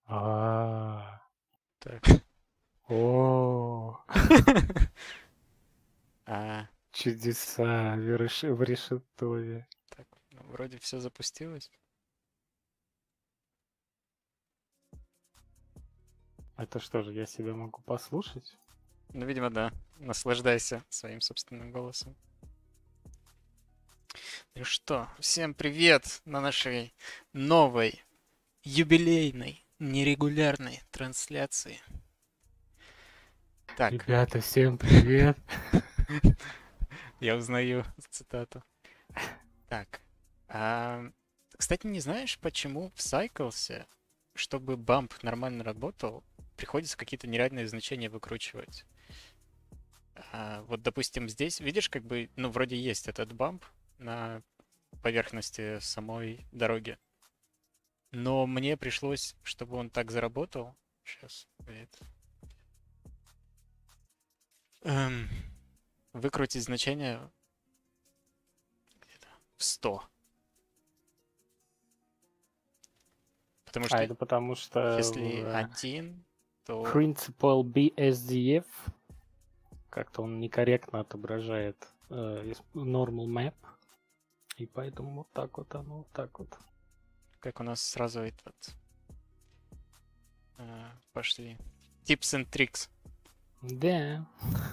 А, Так. о, А, чудеса в решетове. так, ну, вроде все запустилось. Это что же, я себя могу послушать? Ну, видимо, да. Наслаждайся своим собственным голосом. Ну что, всем привет на нашей новой, юбилейной, нерегулярной трансляции. Так, Ребята, всем привет. я узнаю цитату. Так, а, кстати, не знаешь, почему в Cycles, чтобы бамп нормально работал, приходится какие-то нереальные значения выкручивать? Вот, допустим, здесь, видишь, как бы, ну, вроде есть этот бамп на поверхности самой дороги. Но мне пришлось, чтобы он так заработал. Сейчас, эм, выкрутить значение где-то в 100. Потому А что это потому что если в один, то... Principal BSDF как-то он некорректно отображает normal map, и поэтому вот так вот оно, вот так вот. Как у нас сразу этот... пошли. Tips and tricks. Да.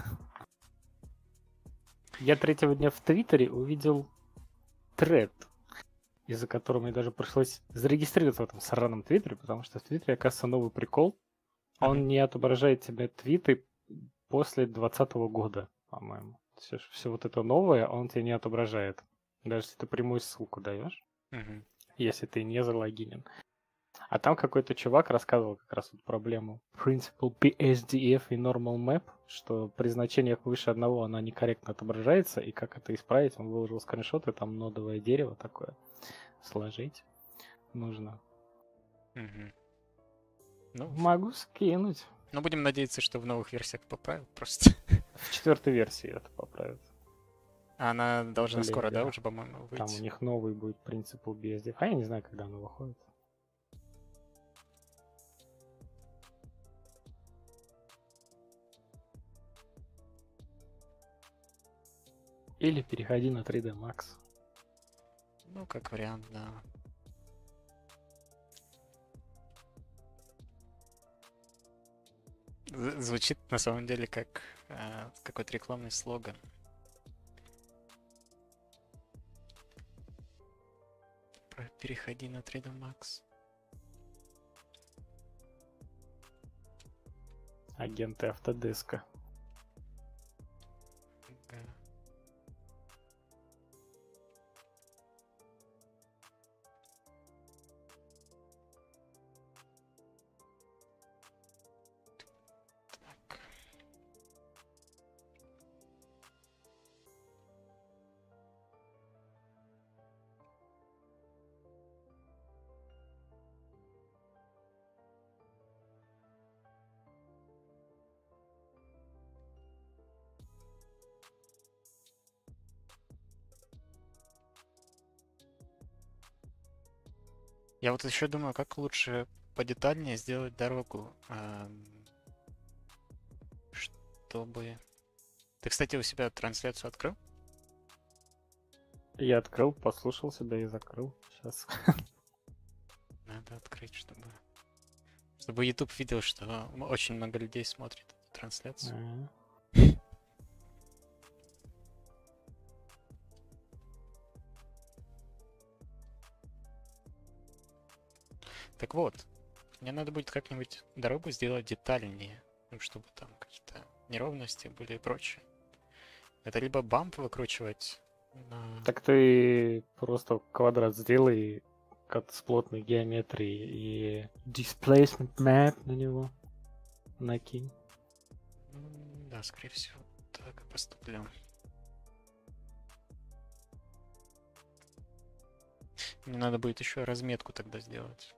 Я третьего дня в Твиттере увидел тред, из-за которого мне даже пришлось зарегистрироваться в этом сраном Твиттере, потому что в Твиттере, оказывается, новый прикол. Мгм. Он не отображает тебе твиты после 2020 года, по-моему. Все вот это новое он тебе не отображает. Даже если ты прямую ссылку даешь, Мгм. если ты не залогинен. А там какой-то чувак рассказывал как раз вот проблему Principal PSDF и Normal Map, что при значениях выше одного она некорректно отображается, и как это исправить, он выложил скриншоты, там нодовое дерево такое сложить нужно. Мгм. Ну, Могу скинуть. ну, будем надеяться, что в новых версиях поправят просто. В четвертой версии это поправят. Она должна В скоро, да, Лего. уже, по-моему, Там у выйти. них новый будет Principal BSDF. А я не знаю, когда оно выходит. Или переходи на 3D Max. Ну, как вариант, да. Звучит на самом деле как какой-то рекламный слоган. Переходи на 3D Max. Агенты Автодеска. Да. Так. Я вот еще думаю, как лучше подетальнее сделать дорогу, чтобы... Ты, кстати, у себя трансляцию открыл? Я открыл, послушал себя и закрыл. Сейчас. Надо открыть, чтобы YouTube видел, что очень много людей смотрит эту трансляцию. Так вот, мне надо будет как-нибудь дорогу сделать детальнее, ну, чтобы там какие-то неровности были и прочее. Это либо бамп выкручивать на... Так ты просто квадрат сделай как с плотной геометрией и displacement map на него накинь. Да, скорее всего, так и поступлю. Мне надо будет еще разметку тогда сделать.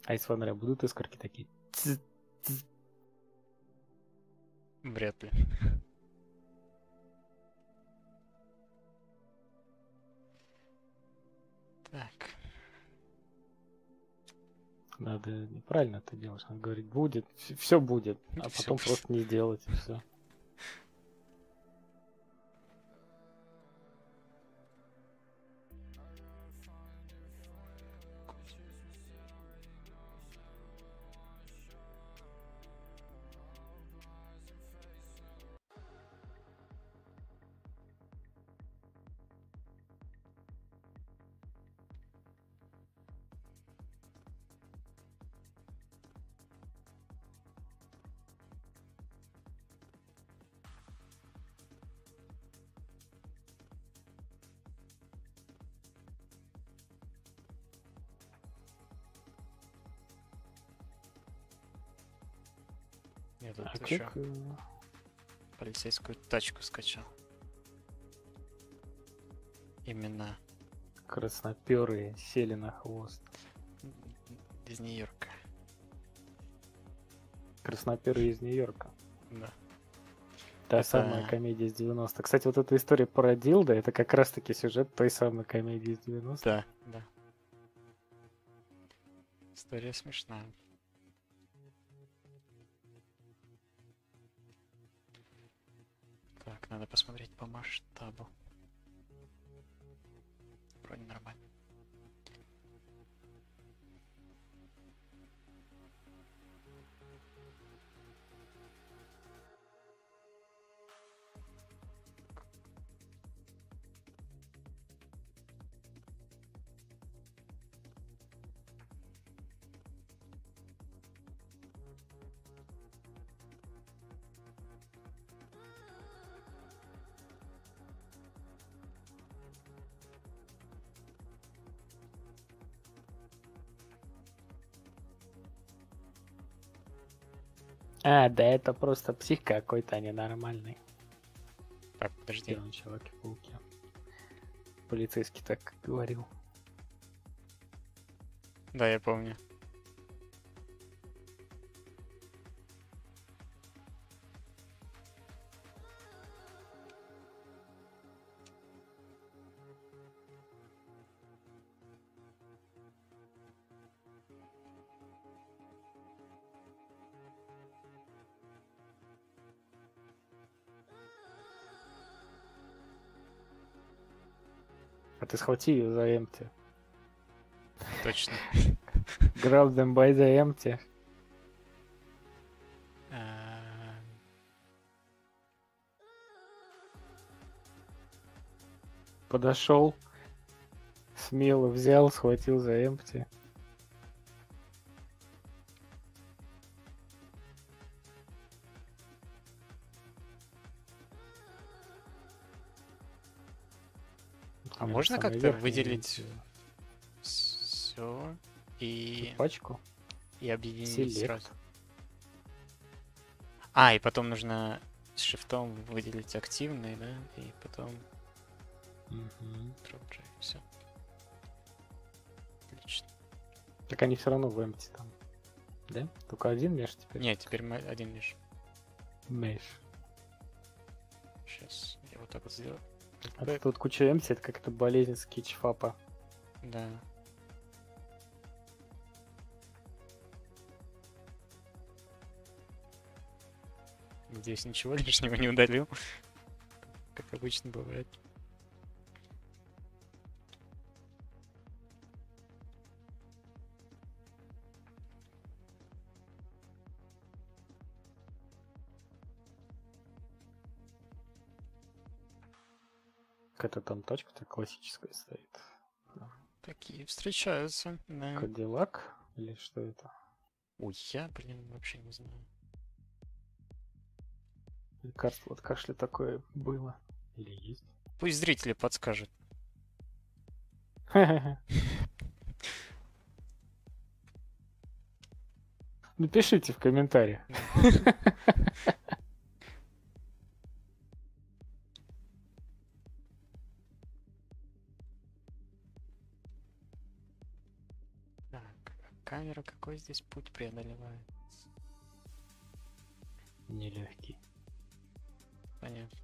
А из фонаря будут искорки такие? Вряд ли. Так. Надо неправильно это делать. Надо говорить, будет, все будет, а Всё потом будет. просто не делать, и все. Я тут А еще как... полицейскую тачку скачал. Именно красноперые сели на хвост. из Нью-Йорка. Красноперые из Нью-Йорка. Да. Та Это- самая комедия из 90-х. Кстати, вот эта история про Дилда, это как раз-таки сюжет той самой комедии из 90-х. Да, да. История смешная. Так, надо посмотреть по масштабу. Вроде нормально. А, да это просто псих какой-то, а ненормальный. Так, подожди. Первый Человеке-пауке. Полицейский так говорил. Да, я помню. А ты схвати ее за empty. Точно. Grab them by the empty. А, Подошел, смело взял, схватил за empty. А Наверное, можно самый как-то верхний выделить empty. все и Пачку. объединить Select. сразу? А, и потом нужно с шифтом выделить активный, да? И потом Мгм. drop drive. Все. Отлично. Так они все равно в empty там. Да? Только один меж теперь? Нет, теперь мы один лишь. Меж. Сейчас я вот так вот сделаю. А тут куча empty, это как-то болезнь скетчфапа. Да. Надеюсь, ничего лишнего не удалил. Как обычно бывает. Какая-то там тачка-то классическая стоит. Такие встречаются, да. Кадиллак? Или что это? Ой, я, блин, вообще не знаю. Лекарство от кашля такое было. Или есть? Пусть зрители подскажут. Напишите в комментариях. Так, камера какой здесь путь преодолевает? Нелегкий. Понятно.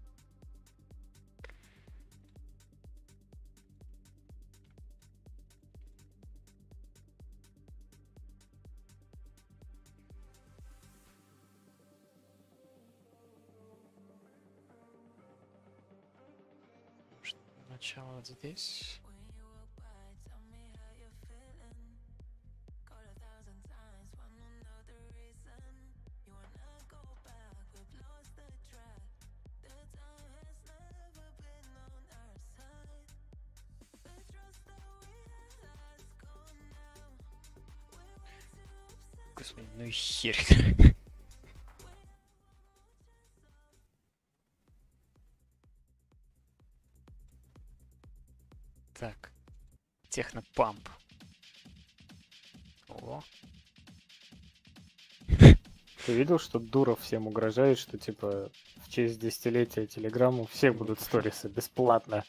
Начало вот здесь. Господи, ну и хер. Так. Технопамп. О. Ты видел, что Дуров всем угрожает, что типа в честь десятилетия Телеграмму все будут сторисы бесплатно.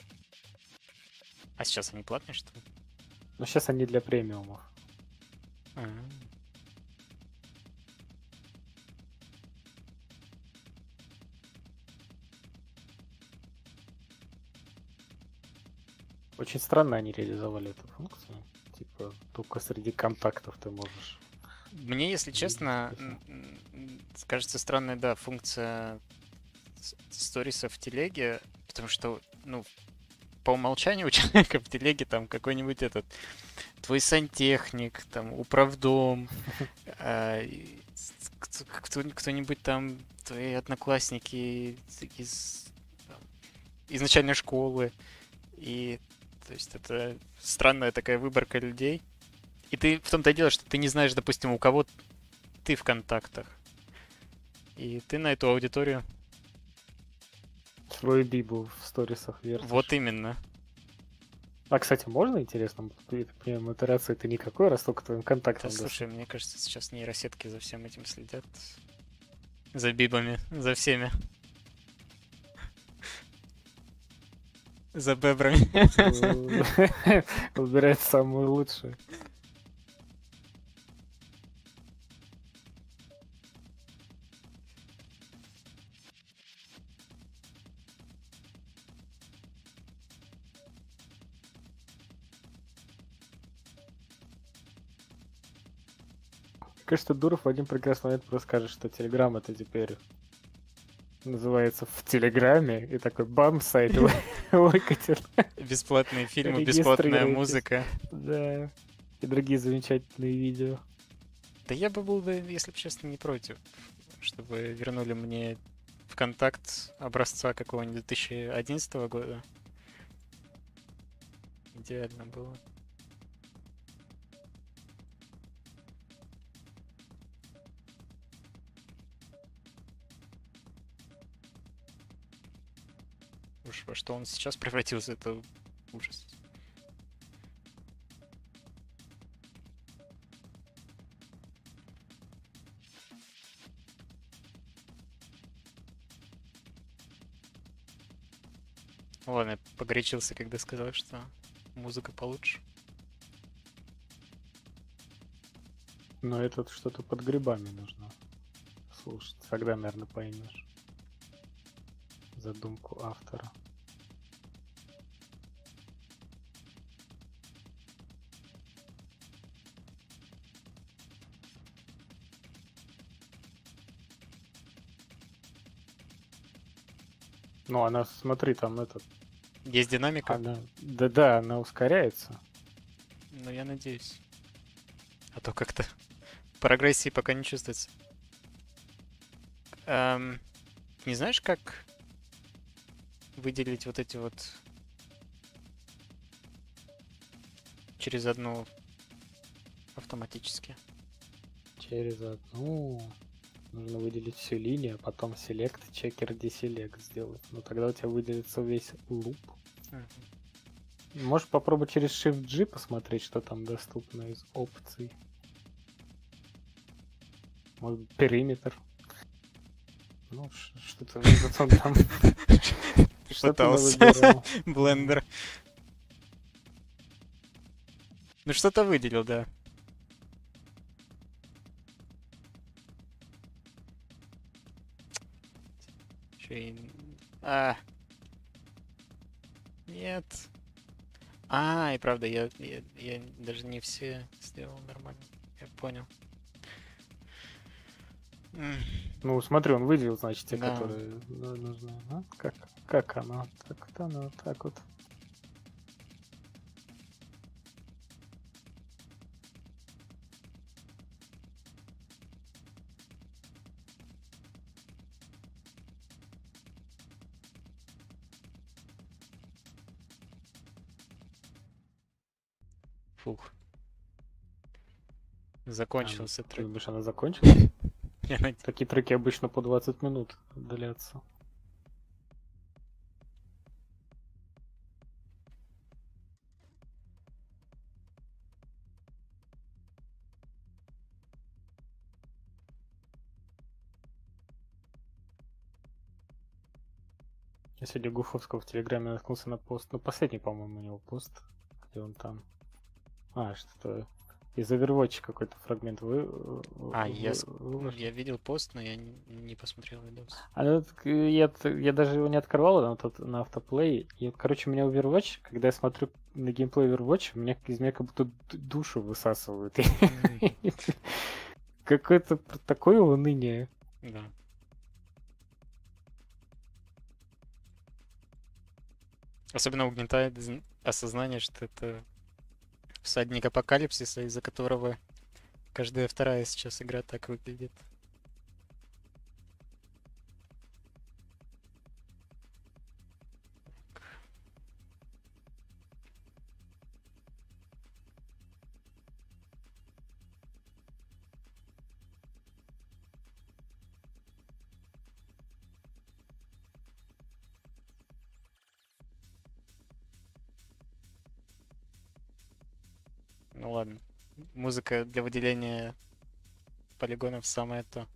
А сейчас они платные, что ли? Но сейчас они для премиумов. Очень странно они реализовали эту функцию. Типа, только среди контактов ты можешь. Мне, если честно, кажется странная, да, функция сторисов в телеге, потому что, ну, по умолчанию у человека в телеге там какой-нибудь этот твой сантехник, там, управдом, кто-нибудь там, твои одноклассники из начальной школы. И, то есть, это странная такая выборка людей. И ты в том-то и дело, что ты не знаешь, допустим, у кого ты в контактах. И ты на эту аудиторию... Свою бибу в сторисах вертишь. Вот именно. А, кстати, можно, интересно, при модерации ты никакой, раз только твоим контактом. Да, слушай, мне кажется, сейчас нейросетки за всем этим следят. За бибами, за всеми. За бебрами. Выбирает самую лучшую. Кажется, Дуров в один прекрасный момент просто скажет, что Телеграм это теперь называется в Телеграме, и такой бам, сайт выкатил. Бесплатные фильмы, бесплатная музыка. Да, и другие замечательные видео. Да я бы был, если бы честно, не против, чтобы вернули мне ВКонтакт образца какого-нибудь 2011 года. Идеально было. Уж во что он сейчас превратился, это ужас. Ладно, я погорячился, когда сказал, что музыка получше. Но это что-то под грибами нужно слушать. Тогда, наверное, поймешь задумку автора. Ну, она, смотри, там этот... Есть динамика? Да, она ускоряется. Ну, я надеюсь. А то как-то прогрессии пока не чувствуется. Не знаешь, как выделить вот эти вот через одну автоматически? Через одну... Нужно выделить всю линию, а потом select, checker, deselect сделать. Ну тогда у тебя выделится весь луп. Можешь попробовать через Shift-G посмотреть, что там доступно из опций. Может, периметр. Ну, что-то там... Пытался. Блендер. Ну что-то выделил, да. Еще и... А. Нет. А, и правда, я даже не все сделал нормально. Я понял. Ну, смотри, он выделил, значит, те, Да. которые нужны. А? Как оно? Так-то оно так вот. Фух. Закончился Ты трек. думаешь, она закончилась? Я над- Такие треки обычно по 20 минут длятся. Я сегодня Гуфовского в Телеграме наткнулся на пост. Ну, последний, по-моему, у него пост, где он там... что-то из Overwatch какой-то фрагмент А, выложил. я видел пост, но я не посмотрел видос. Я даже его не открывал на автоплей. И, короче, у меня Overwatch, когда я смотрю на геймплей Overwatch, из меня как будто душу высасывают. Какое-то такое уныние. Да. Особенно угнетает осознание, что это всадник апокалипсиса, из-за которого каждая вторая сейчас игра так выглядит. Ну ладно. Музыка для выделения полигонов самое то.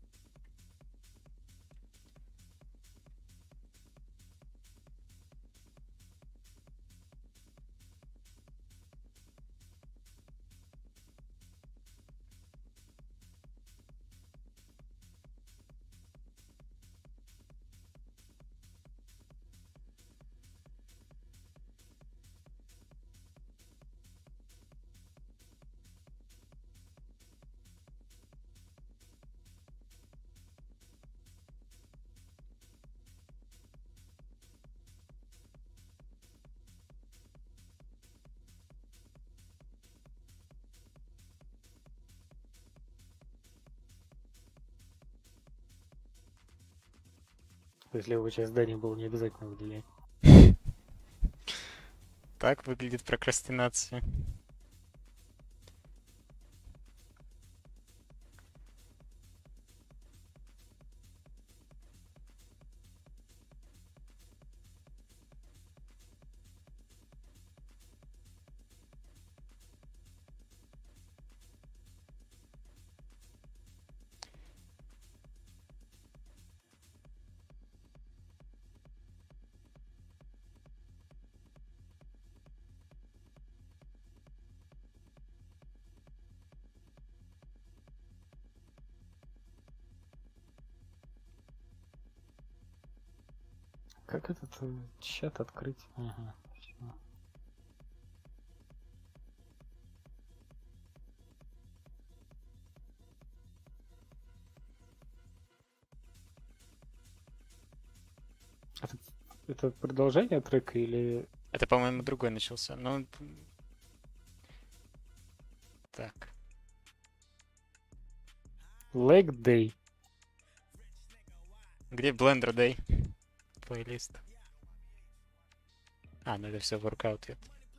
То есть левую часть здания было не обязательно выделять. Так выглядит прокрастинация. Как этот чат открыть? Ага, всё. Это продолжение трека или... Это, по-моему, другой начался. Ну, так. Leg Day? Где Blender Day? Плейлист. А, ну это все workout.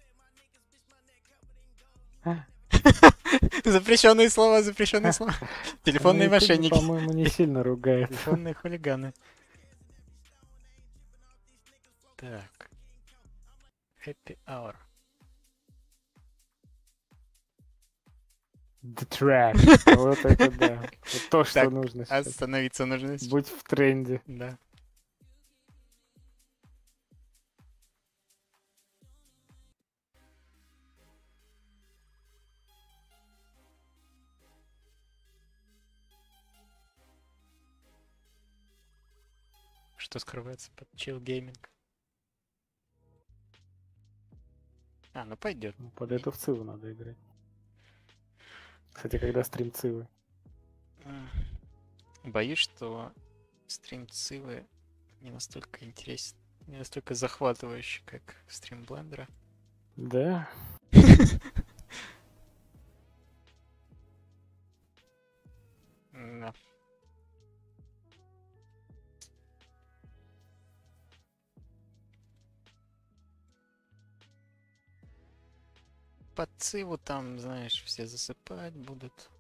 Запрещенные слова, запрещенные слова. Телефонные На Ютубе, мошенники. по-моему, не сильно ругает. Телефонные хулиганы. Так. Happy Hour. The trash. Вот это да. Вот то, что Так, нужно сейчас. остановиться нужно. Будь в тренде. Да. что скрывается под chill gaming. А, ну пойдет. Ну, под эту в Циву надо играть. Кстати, когда стрим Цивы? Боюсь, что стрим Цивы не настолько интересен, не настолько захватывающий, как стрим Блендера. Да? Да. Под Циву там, знаешь, все засыпать будут.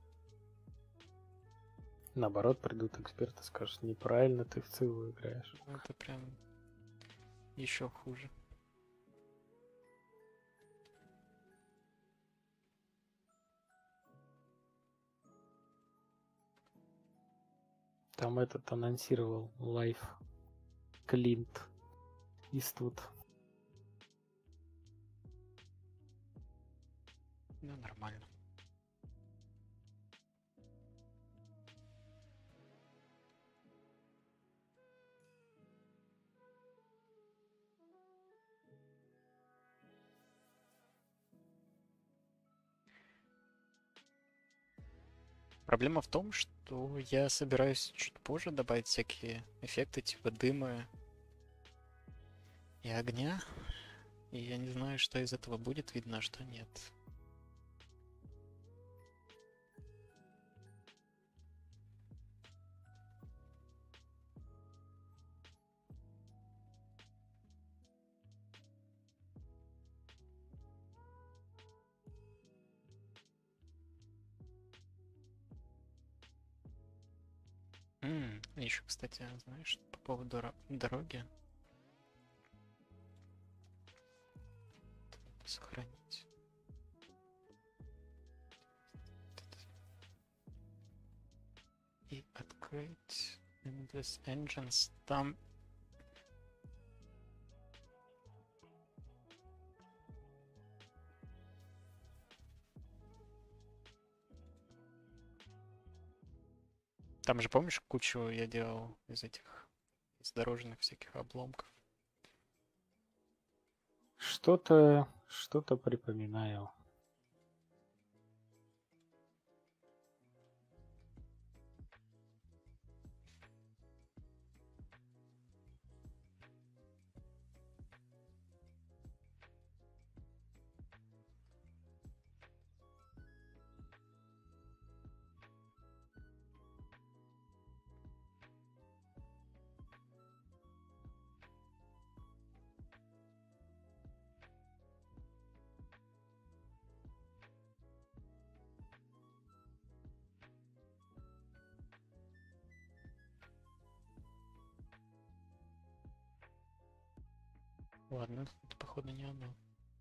Наоборот, придут эксперты, скажут, неправильно ты в Циву играешь. Это прям еще хуже. Там этот анонсировал лайв Клинт Иствуд. Ну, нормально. Проблема в том, что я собираюсь чуть позже добавить всякие эффекты типа дыма и огня. И я не знаю, что из этого будет видно, а что нет. Еще, кстати, знаешь, по поводу дороги. Сохранить. И открыть Endless Engines. Там же, помнишь, кучу я делал из этих из дорожных всяких обломков. Что-то припоминаю. Ладно, это походу не оно.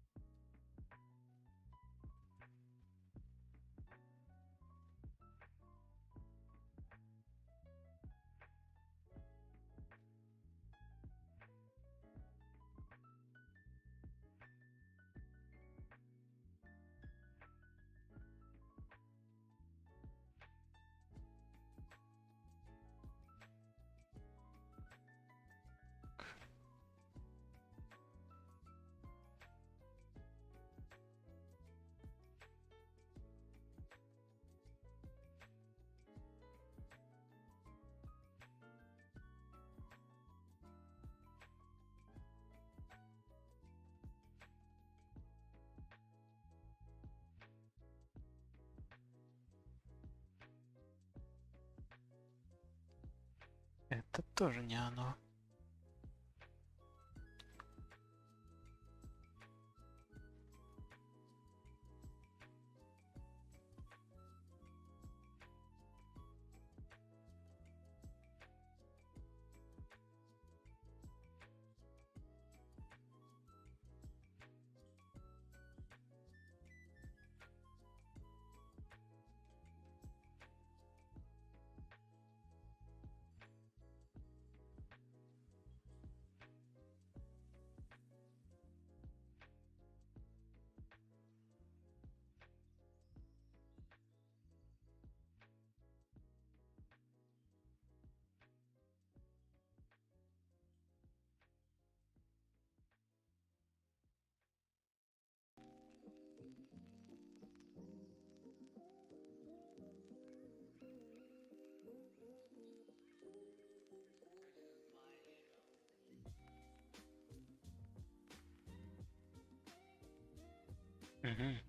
Это тоже не оно. Мгм.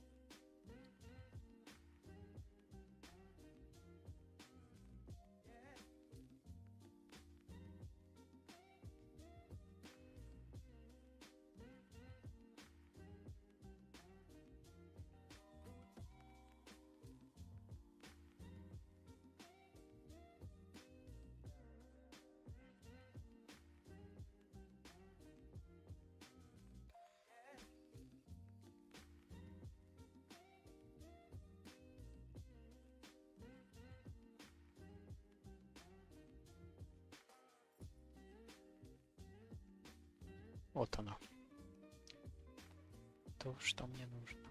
Вот оно. То, что мне нужно.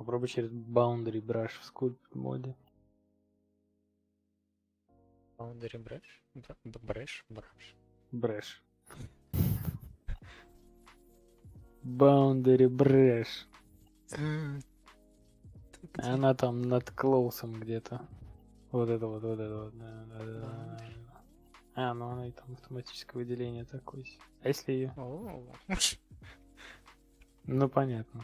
Попробуй через Boundary Brush в Sculpt моде. Boundary Brush? Brush? Brush. Boundary Brush. Она там над клоусом где-то. Вот это вот. Да. Ну она и там автоматическое выделение такое. А если ее? Ну понятно.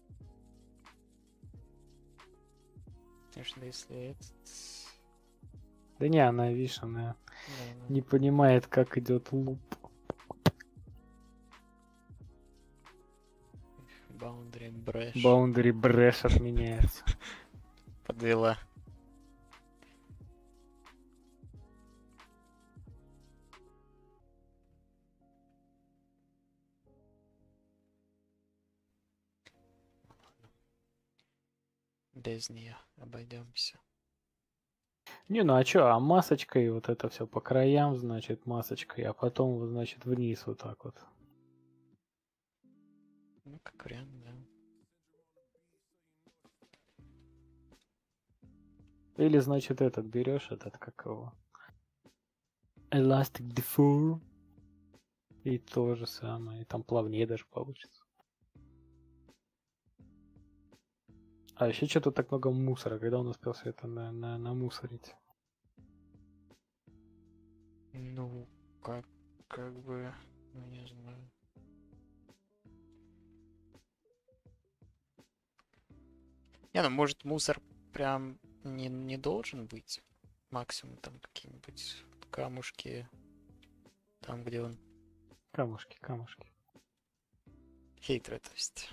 Конечно, если этот... Да не, она, видишь, она не понимает, как идет луп. Boundary Brush. Boundary Brush отменяется. Подвела. Без нее обойдемся. Не, ну а чё, а масочкой вот это все по краям, значит, масочкой, а потом, значит, вниз вот так вот. Ну, как вариант, да. Или, значит, этот берешь, этот как его. Elastic Deform. И то же самое. И там плавнее даже получится. А еще что-то так много мусора. Когда он успел все это намусорить? Ну, как бы, ну, не знаю. Не, ну, может, мусор прям не должен быть. Максимум там какие-нибудь камушки. Там, где он... Камушки. Хейтеры, то есть.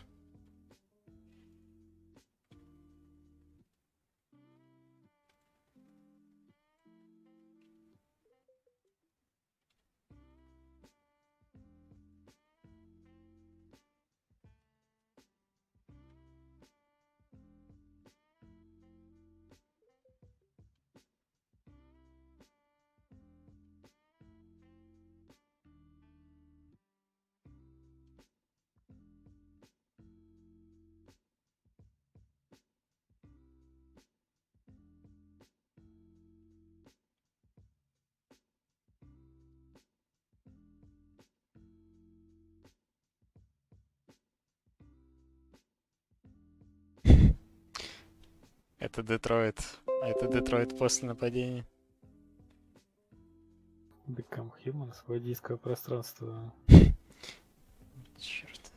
Это Детройт. Это Детройт после нападения. Become Human, свое дисковое пространство. Черт.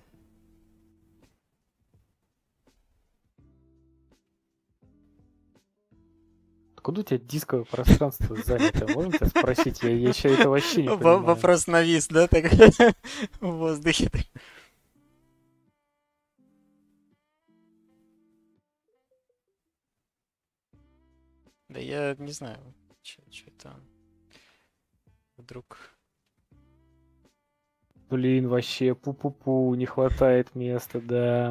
Откуда у тебя дисковое пространство занято? Можно тебя спросить? Я еще это вообще не понимаю. Вопрос навис, да, так в воздухе. Да я не знаю, что это вдруг... Блин, вообще, пу-пу-пу, не хватает места, да.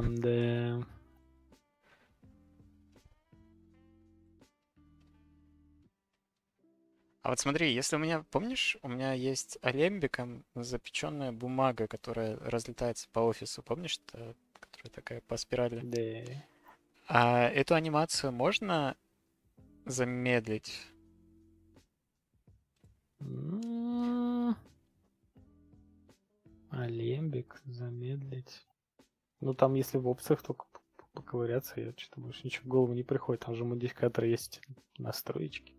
А вот смотри, если у меня, помнишь, у меня есть алембиком запеченная бумага, которая разлетается по офису, помнишь, которая такая по спирали? Да. А эту анимацию можно замедлить? Алембик, замедлить. Ну там, если в опциях только поковыряться, я что-то больше ничего в голову не приходит. Там же модификатор есть настроечки.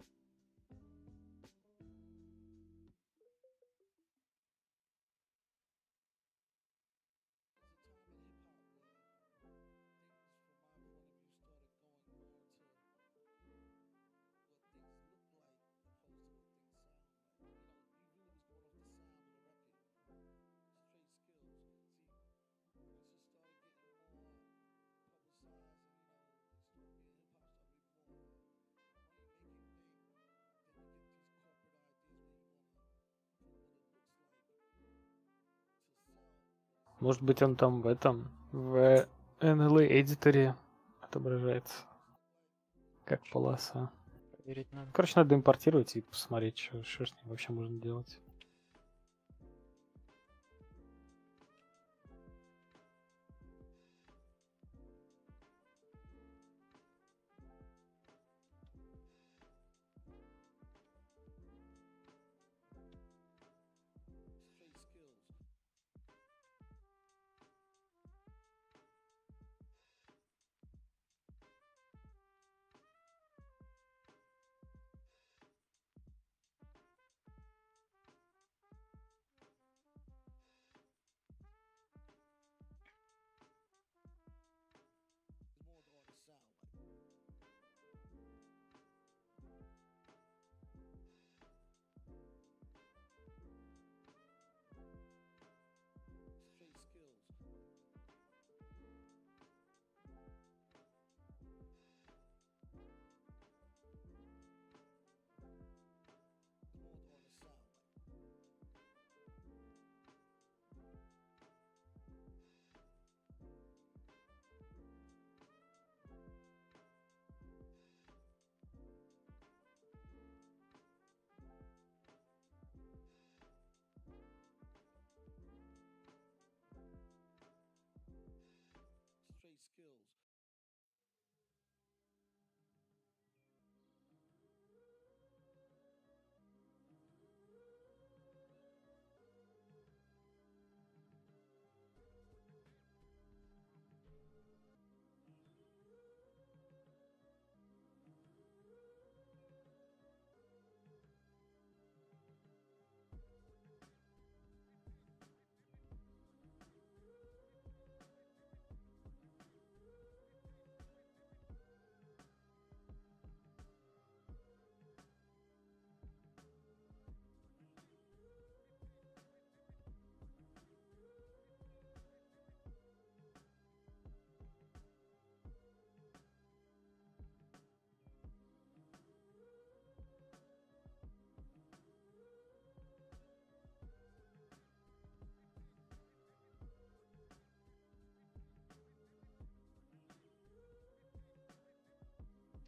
Может быть, он там в NLA эдиторе отображается как полоса. Проверить надо. Короче, надо импортировать и посмотреть, что с ним вообще можно делать.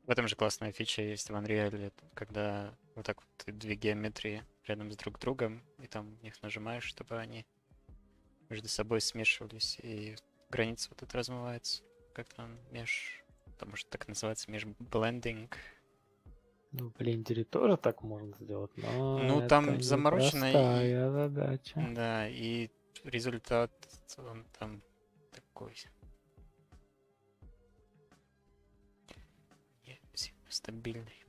В этом же классная фича есть в Unreal, когда вот так вот две геометрии рядом с друг другом, и там в них нажимаешь, чтобы они между собой смешивались, и граница вот эта размывается. Как там потому что так называется межблендинг. Ну, в блендере тоже так можно сделать, но Ну, это там заморочено, и непростая задача. да, и результат он там такой не сильно стабильный.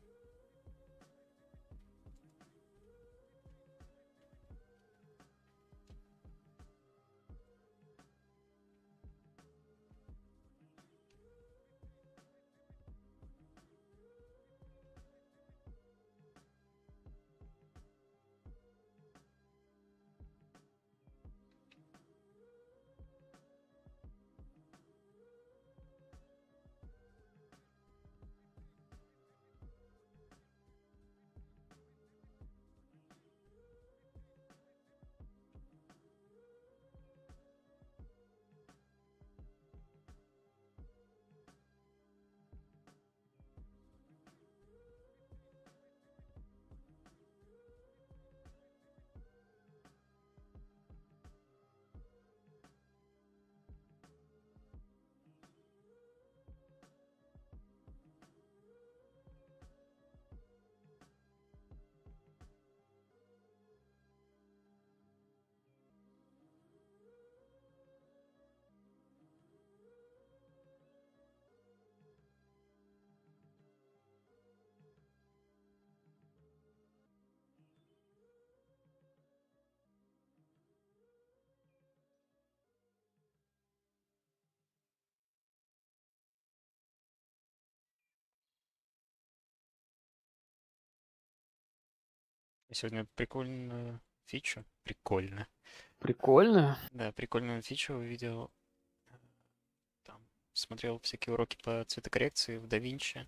Я сегодня прикольную фичу. Прикольно. Прикольно. Да, прикольную фичу увидел. Там смотрел всякие уроки по цветокоррекции в DaVinci.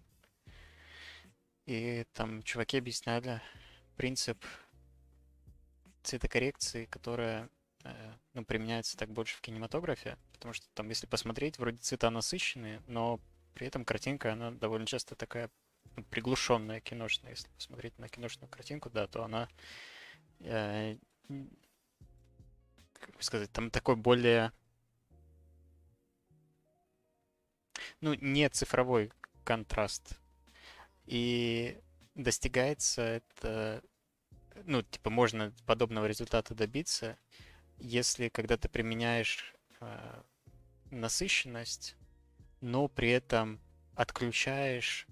И там чуваки объясняли принцип цветокоррекции, которая ну, применяется так больше в кинематографе. Потому что там, если посмотреть, вроде цвета насыщенные, но при этом картинка, она довольно часто такая приглушенная киношная. Если посмотреть на киношную картинку, да, то она, э, как бы сказать, там такой более, ну, не цифровой контраст. И достигается это, ну, типа, можно подобного результата добиться, если когда ты применяешь насыщенность, но при этом отключаешь,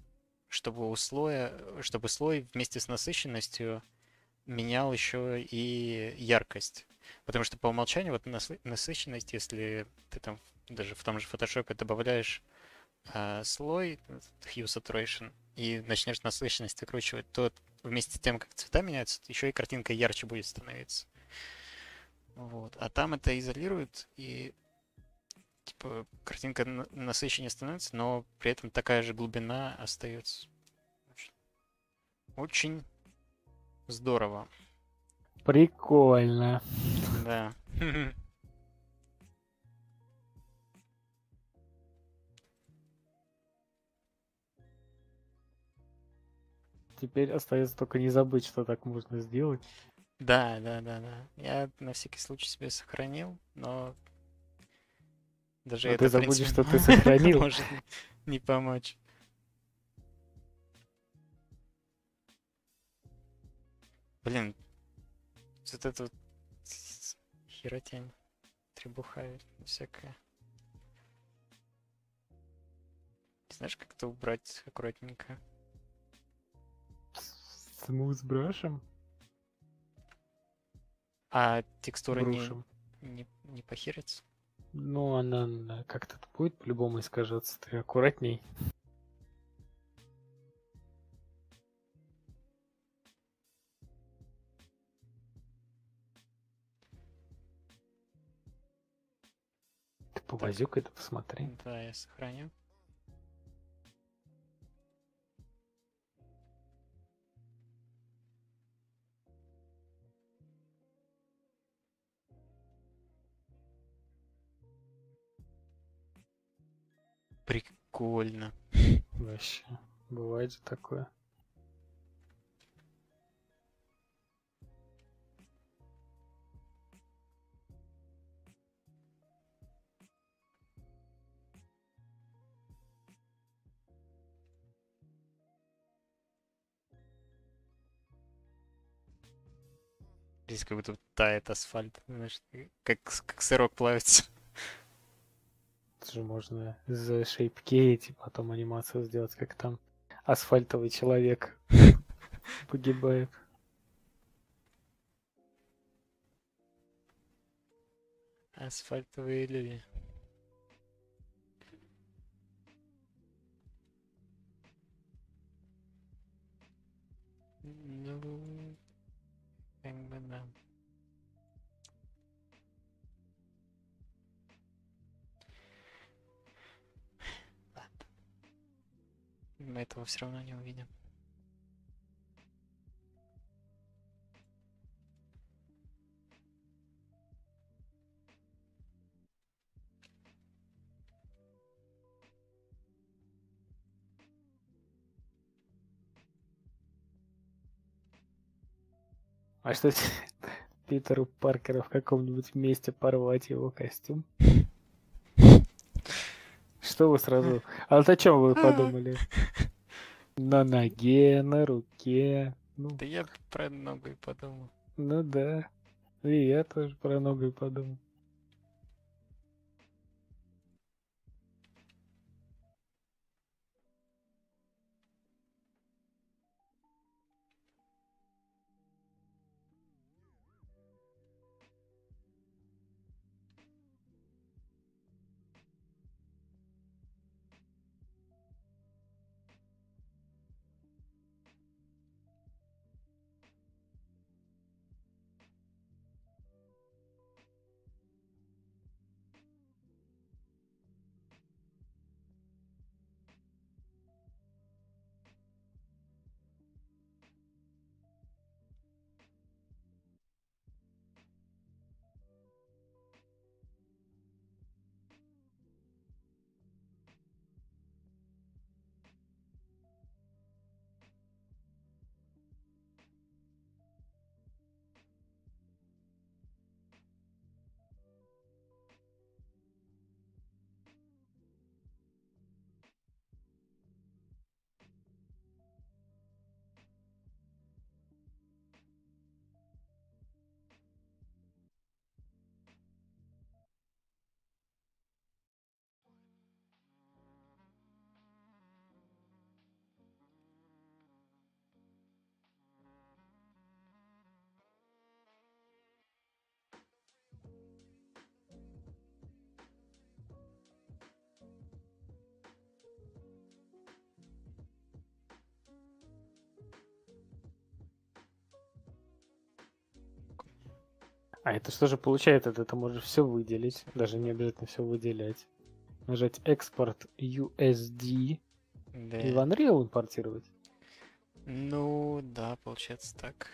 чтобы слой вместе с насыщенностью менял еще и яркость. Потому что по умолчанию вот насыщенность, если ты там даже в том же фотошопе добавляешь слой Hue Saturation и начнешь насыщенность выкручивать, то вместе с тем, как цвета меняются, еще и картинка ярче будет становиться. Вот. А там это изолирует, и типа картинка насыщеннее становится, но при этом такая же глубина остается. Очень, очень здорово. Прикольно. Да. Теперь остается только не забыть, что так можно сделать. Да, да, да, да. Я на всякий случай себе сохранил, но даже Но ты это, в забудешь, принципе, что ты сохранил. может не помочь. Блин, вот это вот херотень, требуха всякая. Не знаешь, как это убрать аккуратненько? Смуз брашем? А текстура Брушем. не похерится? Ну, она как-то будет по-любому искажаться. Ты аккуратней. Ты Так, повозюкай, это посмотри. да, я сохраню. Прикольно. Вообще. Бывает же такое. Здесь как будто тает асфальт, знаешь, как сырок плавится. Это же можно за шейпкейт, потом анимацию сделать, как там асфальтовый человек погибает. Асфальтовые люди. Ну, как бы да. Ладно. Мы этого все равно не увидим. А что Питеру Паркеру в каком-нибудь месте порвать его костюм? Что вы сразу... А вот о чем вы подумали? На ноге, на руке. Ну, Да я про ногу и подумал. ну да. И я тоже про ногу подумал. А это что же получается? Это можешь все выделить. Даже не обязательно все выделять. Нажать экспорт USD Да. и в Unreal импортировать. Ну, да, получается так.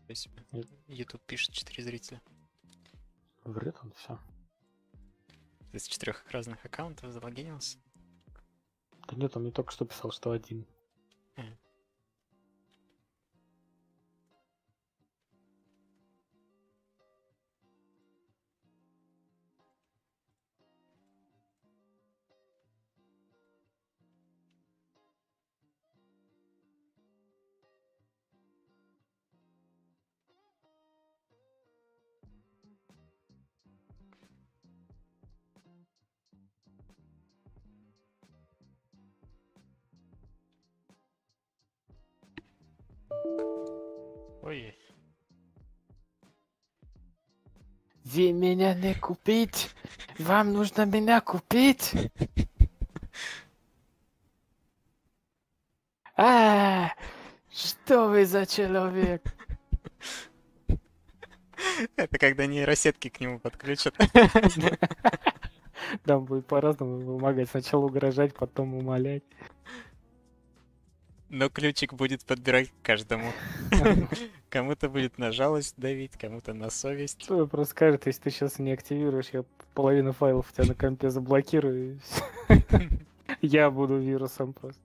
Спасибо. YouTube пишет 4 зрителя. Врет он все. Ты с 4 разных аккаунтов залогинился? Да нет, он мне только что писал, что один. Ой. Вы меня не купить! Вам нужно меня купить! Что вы за человек? Это когда нейросетки к нему подключат. Там будет по-разному помогать. Сначала угрожать, потом умолять. Но ключик будет подбирать к каждому. Кому-то будет на жалость давить, кому-то на совесть. Что просто скажет, если ты сейчас не активируешь, я половину файлов у тебя на компе заблокирую. Я буду вирусом просто.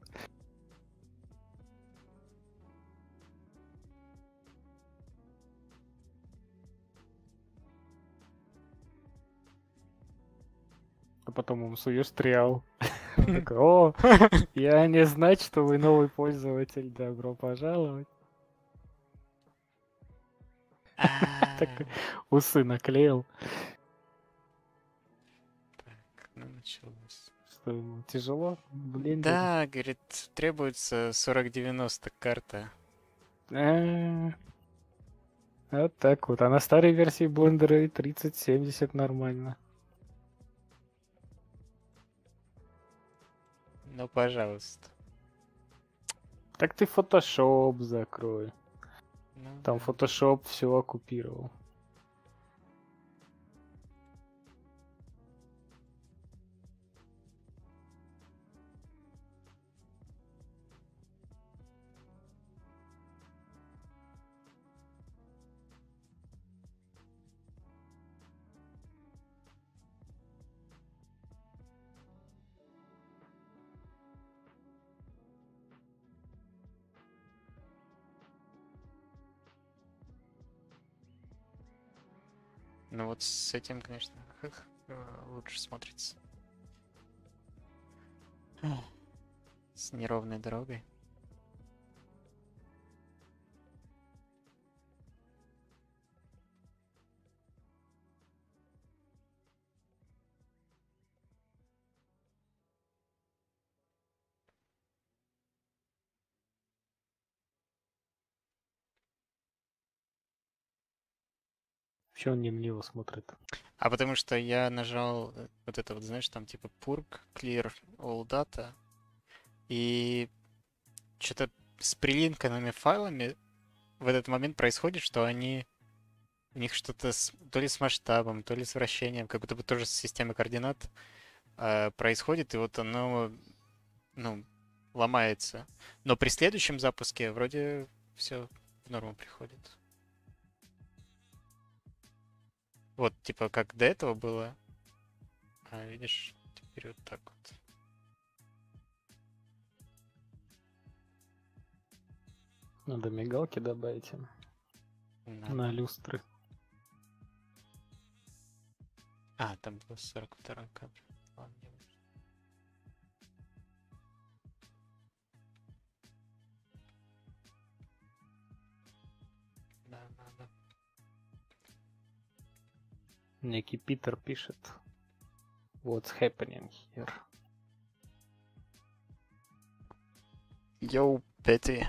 А потом ему суешь триал. О, я не знать, что вы новый пользователь. Добро пожаловать. Усы наклеил. Так, ну началось. Что ему тяжело? Блин. Да, говорит, требуется 4090 карта. Вот так вот. А на старой версии Blender 3070 нормально. Ну, пожалуйста. Так ты Photoshop закрой. Ну, Там да. Photoshop все оккупировал. Ну вот с этим, конечно, лучше смотрится. С неровной дорогой. Че он не на него смотрит? А потому что я нажал вот это вот, знаешь, там типа purg, clear all data, и что-то с прилинканными файлами в этот момент происходит, что они у них что-то то ли с масштабом, то ли с вращением, как будто бы тоже с системой координат происходит, и вот оно, ну, ломается. Но при следующем запуске вроде все в норму приходит. Вот, типа, как до этого было. А, видишь, теперь вот так вот. Надо мигалки добавить им. Надо. На люстры. А, там было 42 кадр. Ладно, не важно. Да, надо. Некий Питер пишет. What's happening here? Yo, Petty.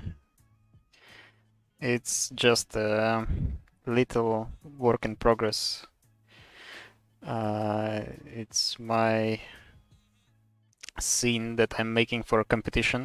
It's just a little work in progress. It's my scene that I'm making for a competition.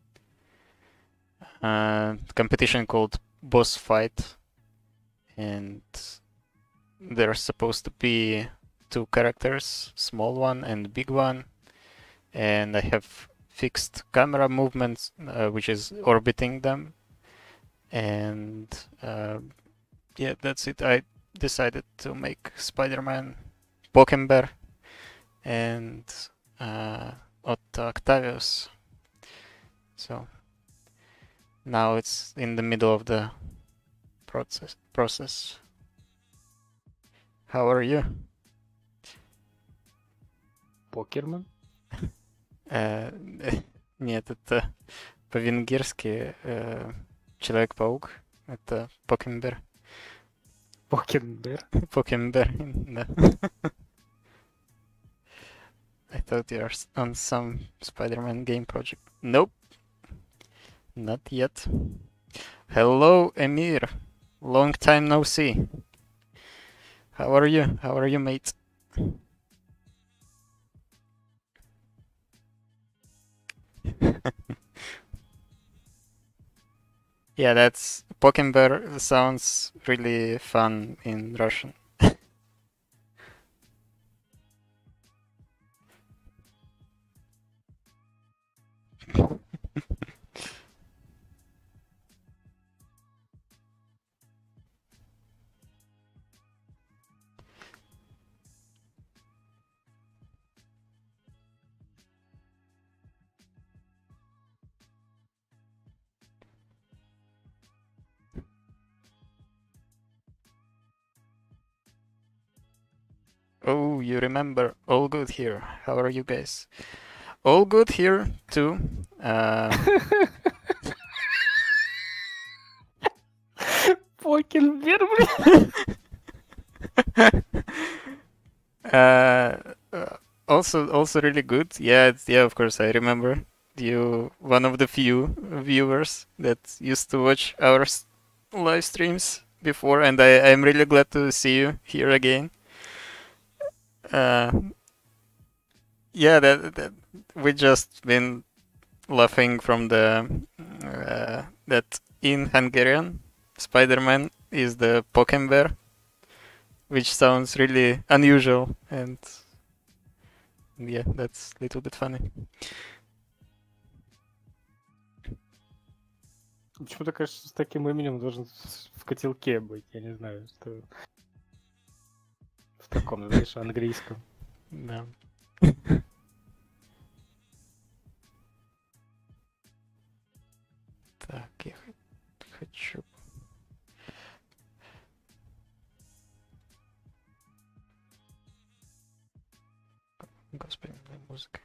Competition called Boss Fight. And there's supposed to be two characters, small one and big one. And I have fixed camera movements, which is orbiting them. And yeah, that's it. I decided to make Spider-Man Pokember and Otto Octavius. So now it's in the middle of the process. How are you? Покерман? Нет, это по-венгерски Человек-паук. Это Покембер. Покенбер? Покембер, да. I thought you were on some Spider-Man game project. Nope. Not yet. Hello, Emir. Long time no see. How are you? How are you, mate? Yeah, that's Pokember sounds really fun in Russian. Oh, you remember. All good here. How are you guys? All good here too. Покенбер, блин. Also really good. Yeah, of course I remember you, one of the few viewers that used to watch our live streams before, and I'm really glad to see you here again. Yeah, that we just been laughing from the that in Hungarian Spider-Man is the Pokember, which sounds really unusual, and yeah, that's a little bit funny. Почему-то кажется, с таким именем должен в котелке быть. Я не знаю, что... В таком, знаешь, английском. Да. Так, я хочу... Господи, моя музыка.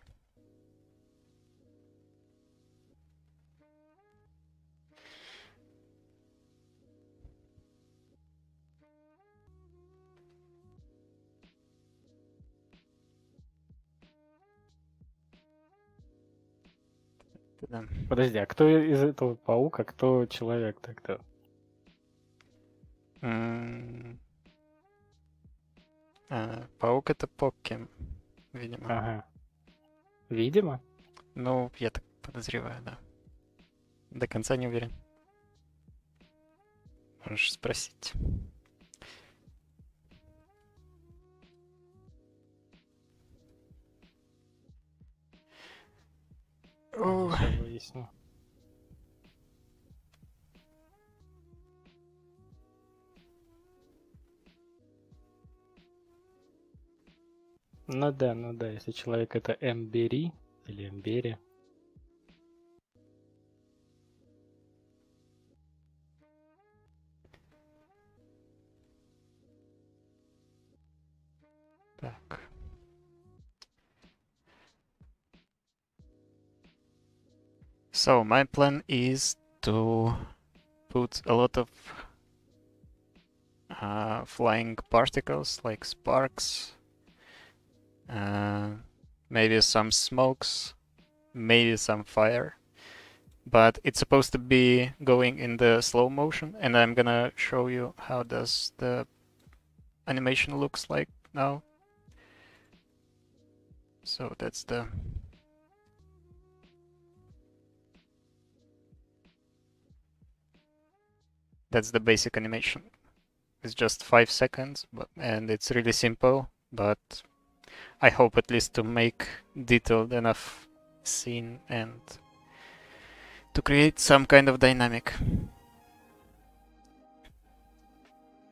Да. Подожди, а кто из этого паука, кто человек тогда? Паук это Покем, видимо. Ага. Видимо? Ну, я так подозреваю, да. До конца не уверен. Можешь спросить. Сейчас выясню. Ну да, если человек это Эмбери или Эмбери. Так. So my plan is to put a lot of flying particles like sparks, maybe some smokes, maybe some fire, but it's supposed to be going in the slow motion, and I'm gonna show you how does the animation looks like now. So that's the basic animation. It's just 5 seconds, and it's really simple, but I hope at least to make detailed enough scene and to create some kind of dynamic.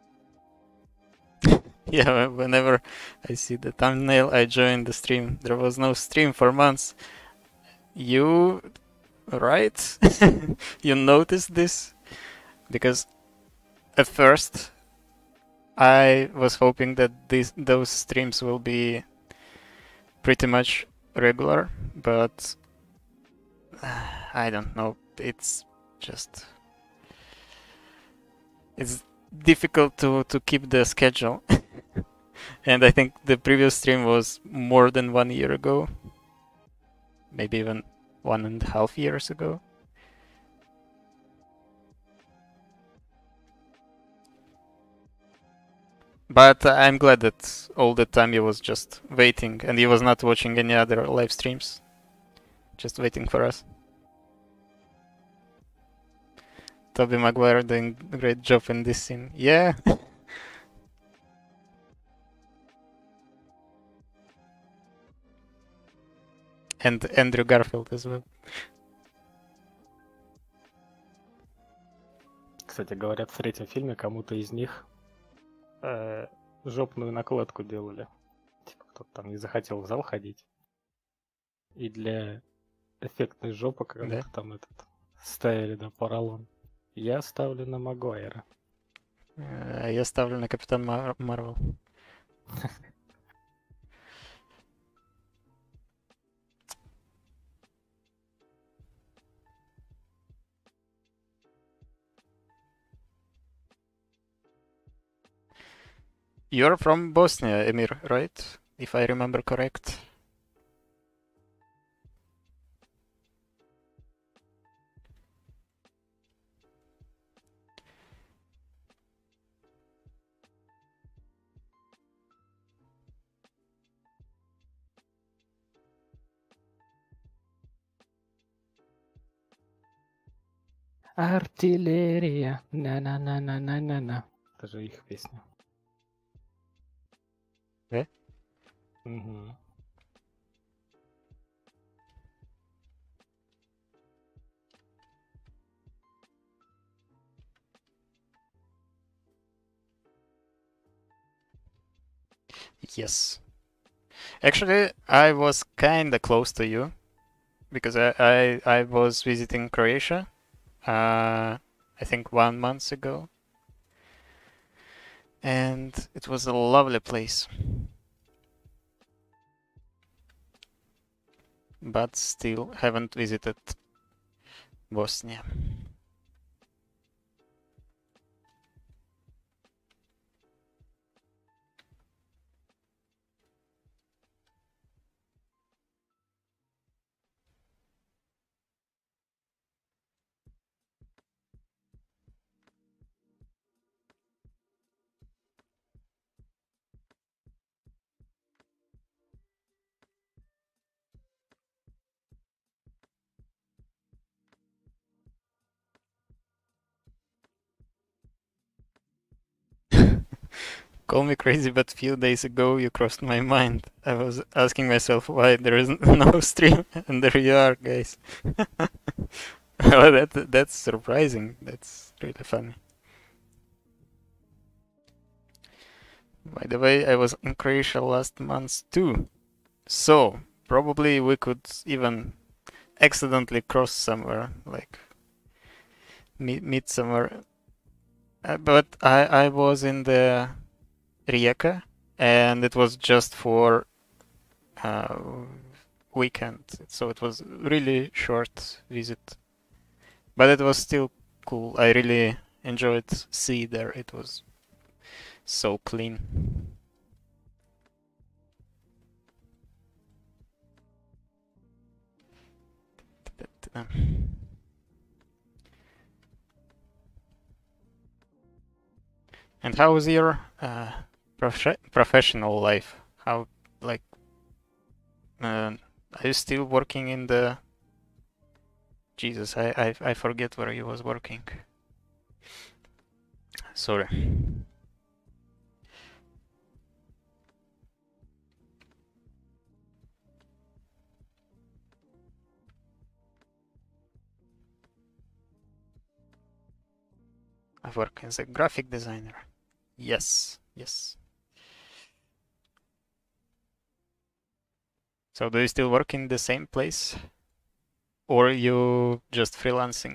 Yeah, whenever I see the thumbnail, I join the stream. There was no stream for months. You, right? You noticed this? Because at first I was hoping that those streams will be pretty much regular, but I don't know. It's just it's difficult to keep the schedule. And I think the previous stream was more than 1 year ago. Maybe even 1.5 years ago. But I'm glad that all the time he was just waiting and he was not watching any other live streams. Just waiting for us. Tobey Maguire doing a great job in this scene. Yeah. And Andrew Garfield as well. Кстати, говорят, в третьем фильме кому-то из них жопную накладку делали. Типа кто-то там не захотел в зал ходить. И для эффектной жопы кому-то там этот ставили, да, поролон. Я ставлю на Магуайра. Я ставлю на Капитан Марвел. You're from Bosnia, Emir, right? If I remember correct. Артиллерия. На-на-на-на-на-на-на. Это же их песня. Да? Угу. Yes. Actually, I was kinda close to you because I was visiting Croatia, I think 1 month ago, and it was a lovely place. But still haven't visited Bosnia. Call me crazy, but few days ago you crossed my mind. I was asking myself why there is no stream, and there you are, guys. Well, that's surprising. That's really funny. By the way, I was in Croatia last month too, so probably we could even accidentally cross somewhere, like meet somewhere. But I was in the Rijeka, and it was just for weekend, so it was really short visit. But it was still cool. I really enjoyed sea there. It was so clean. And how was your professional life? How, like, are you still working in the... Jesus, I forget where you was working. Sorry. I work as a graphic designer. Yes, yes. So do you still work in the same place? Or you just freelancing?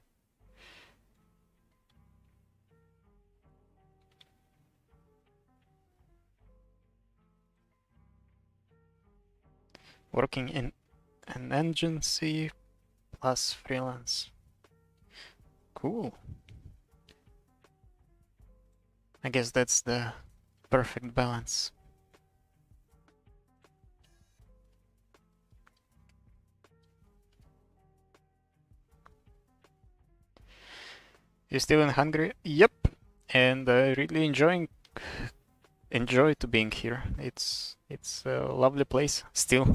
Working in an agency plus freelance. Cool. I guess that's the perfect balance. You still in Hungary? Yep. And I really enjoy to being here. It's a lovely place still.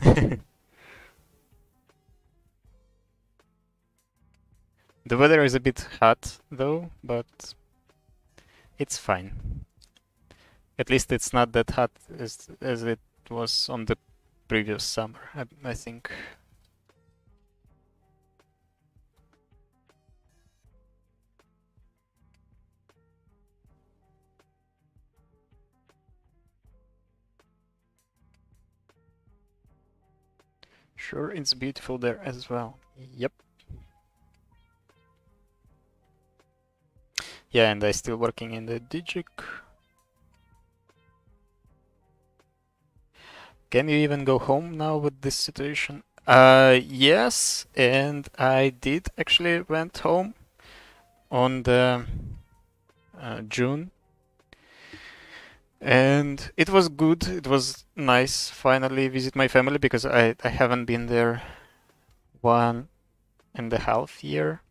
The weather is a bit hot though, but it's fine. At least it's not that hot as it was on the previous summer, I think. Sure, it's beautiful there as well. Yep. Yeah, and I still working in the Digic. Can you even go home now with this situation? Yes, and I did actually went home on the June, and it was good. It was nice finally visit my family because I haven't been there 1.5 year,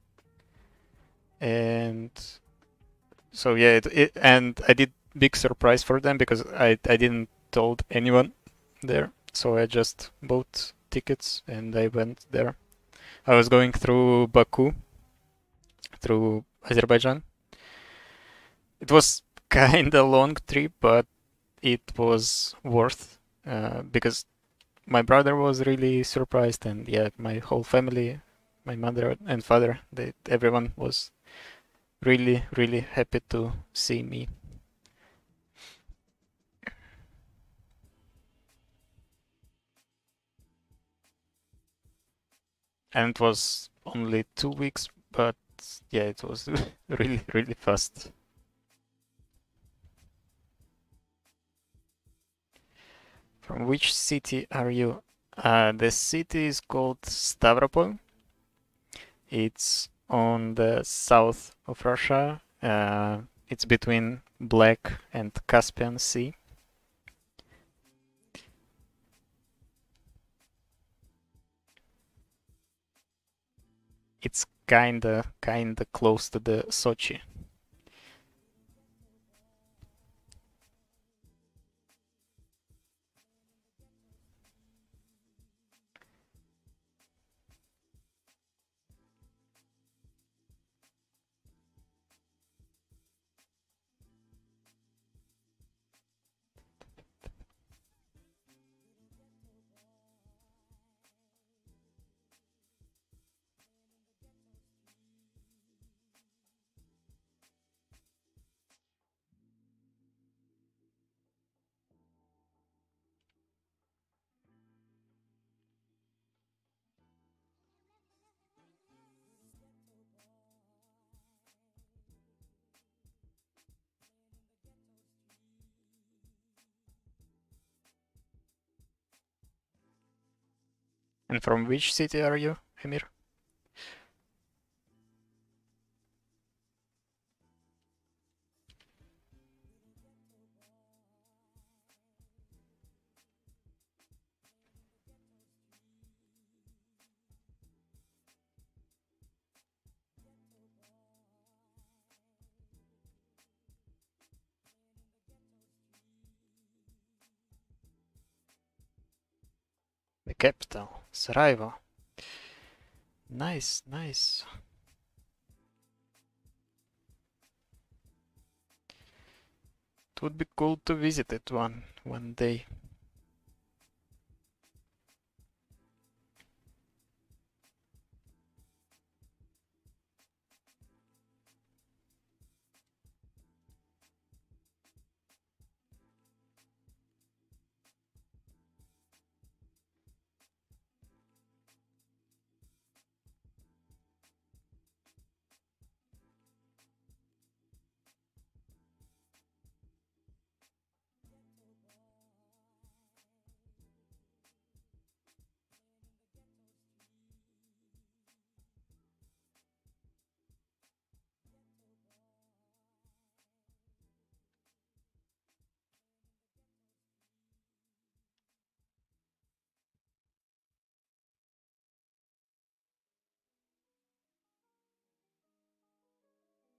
and so yeah, and I did big surprise for them because I didn't told anyone there, so I just bought tickets and I went there. I was going through Baku, through Azerbaijan. It was kinda long trip, but it was worth because my brother was really surprised, and yeah, my whole family, my mother and father, everyone was really happy to see me. And it was only 2 weeks, but yeah, it was really fast. From which city are you? The city is called Stavropol. It's on the south of Russia. It's between Black and Caspian Sea. It's kinda close to the Sochi. And from which city are you, Emir? The capital, Sarajevo. Nice. It would be cool to visit it one day.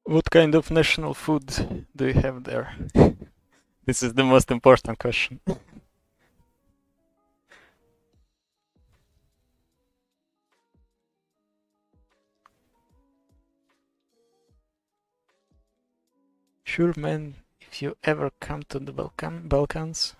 What kind of national food do you have there? This is the most important question. Sure, man, if you ever come to the Balkans.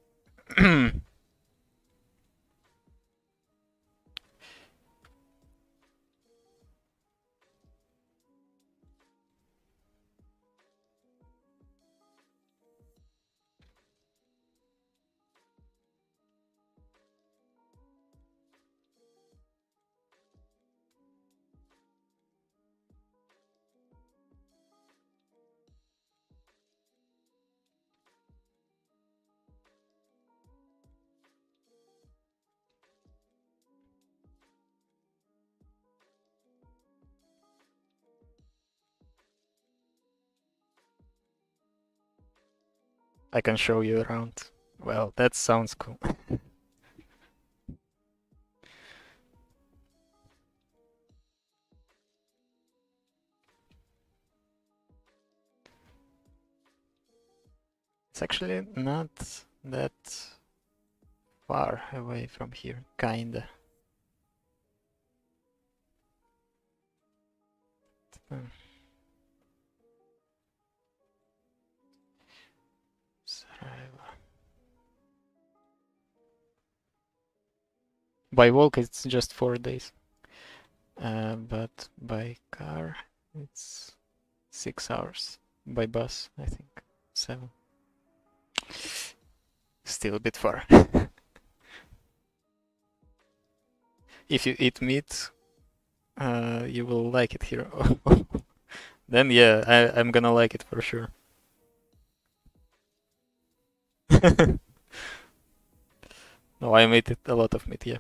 I can show you around. Well, that sounds cool. It's actually not that far away from here, kinda. Sarajevo. By walk it's just 4 days, but by car it's 6 hours. By bus, I think 7. Still a bit far. If you eat meat, you will like it here. Then yeah, I'm gonna like it for sure. No, I made it a lot of meat, yeah.